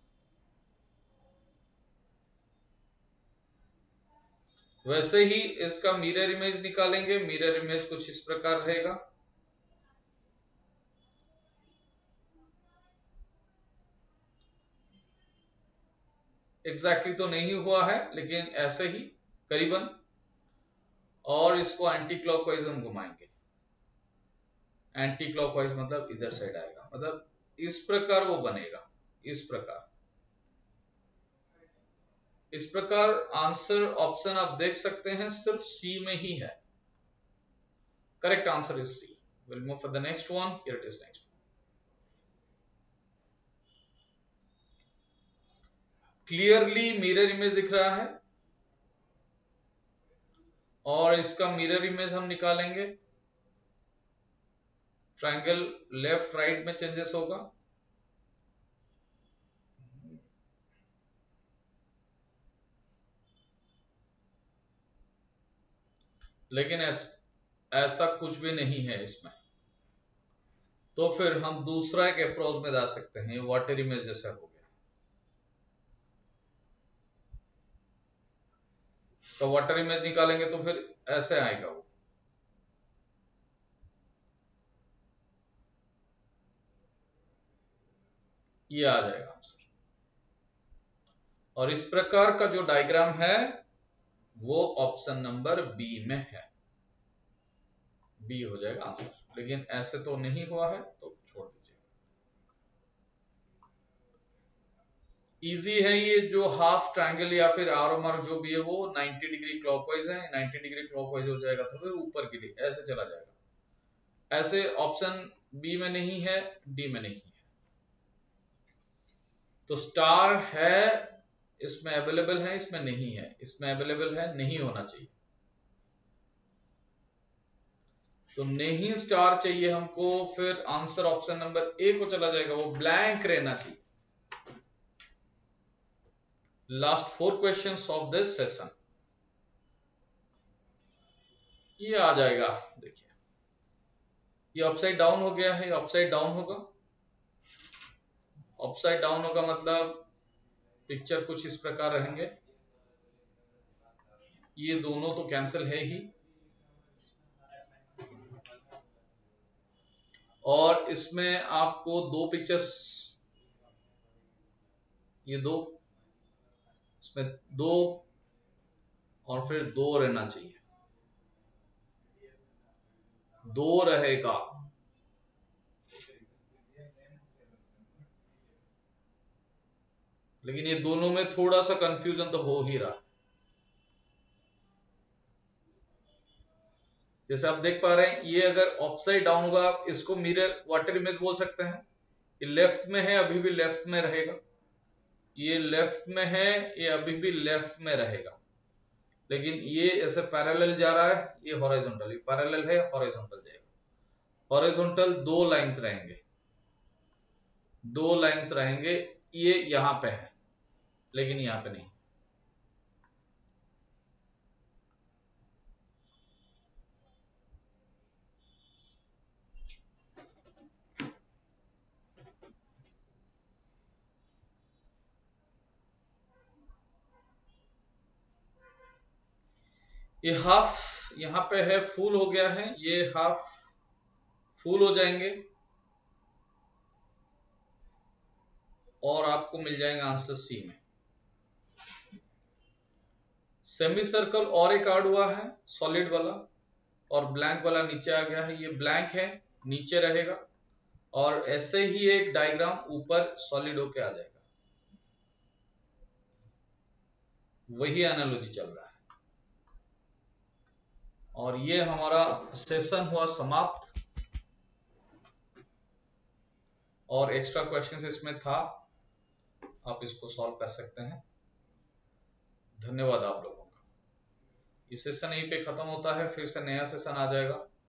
वैसे ही इसका मिरर इमेज निकालेंगे। मिरर इमेज कुछ इस प्रकार रहेगा। एग्जैक्टली तो नहीं हुआ है लेकिन ऐसे ही करीबन। और इसको एंटी क्लॉकवाइज हम घुमाएंगे, एंटी क्लॉकवाइज मतलब इधर साइड आएगा, मतलब इस प्रकार वो बनेगा, इस प्रकार। इस प्रकार आंसर ऑप्शन आप देख सकते हैं सिर्फ सी में ही है। Correct answer is C. Will move for the next one, here it is next. Clearly mirror image दिख रहा है और इसका मिरर इमेज हम निकालेंगे। ट्रायंगल लेफ्ट राइट में चेंजेस होगा, लेकिन ऐसा कुछ भी नहीं है इसमें। तो फिर हम दूसरा एक अप्रोच में जा सकते हैं, वाटर इमेज जैसा हो गया। तो वाटर इमेज निकालेंगे तो फिर ऐसे आएगा वो, ये आ जाएगा आंसर। और इस प्रकार का जो डायग्राम है वो ऑप्शन नंबर बी में है, बी हो जाएगा आंसर। लेकिन ऐसे तो नहीं हुआ है तो छोड़ दीजिए। इजी है ये, जो हाफ ट्रायंगल या फिर आर्म मार्क जो भी है वो नब्बे डिग्री क्लॉकवाइज है, नब्बे डिग्री क्लॉकवाइज हो जाएगा तो फिर ऊपर के लिए ऐसे चला जाएगा। ऐसे ऑप्शन बी में नहीं है, डी में नहीं है। तो स्टार है इसमें अवेलेबल है, इसमें नहीं है, इसमें अवेलेबल है, नहीं होना चाहिए। तो नहीं स्टार चाहिए हमको, फिर आंसर ऑप्शन नंबर ए को चला जाएगा, वो ब्लैंक रहना चाहिए। Last four questions of this session, ये आ जाएगा। देखिए ये अपसाइड डाउन हो गया है, ये अपसाइड डाउन होगा। अपसाइड डाउन होगा मतलब पिक्चर कुछ इस प्रकार रहेंगे, ये दोनों तो कैंसिल है ही, और इसमें आपको दो पिक्चर्स, ये दो, इसमें दो और फिर दो रहना चाहिए, दो रहेगा। लेकिन ये दोनों में थोड़ा सा कंफ्यूजन तो हो ही रहा। जैसे आप देख पा रहे हैं, ये अगर अपसाइड डाउन होगा आप इसको मिरर वाटर इमेज बोल सकते हैं। ये लेफ्ट में है, अभी भी लेफ्ट में रहेगा, ये लेफ्ट में है, ये अभी भी लेफ्ट में रहेगा। लेकिन ये ऐसे पैरेलल जा रहा है, ये हॉरिजॉन्टल, ये पैरेलल है, हॉरिजॉन्टल जाएगा। हॉरिजॉन्टल दो लाइंस रहेंगे, दो लाइंस रहेंगे, ये यहां पे है लेकिन यहां पे नहीं। ये हाफ यहां पे है, फुल हो गया है, ये हाफ फुल हो जाएंगे और आपको मिल जाएगा आंसर सी में। सेमी सर्कल और एक ऐड हुआ है, सॉलिड वाला, और ब्लैंक वाला नीचे आ गया है। ये ब्लैंक है, नीचे रहेगा, और ऐसे ही एक डायग्राम ऊपर सॉलिड होके आ जाएगा। वही एनालॉजी चल रहा है। और ये हमारा सेशन हुआ समाप्त, और एक्स्ट्रा क्वेश्चंस इसमें था, आप इसको सॉल्व कर सकते हैं। धन्यवाद आप लोगों का। ये सेशन यहीं पे खत्म होता है, फिर से नया सेशन आ जाएगा।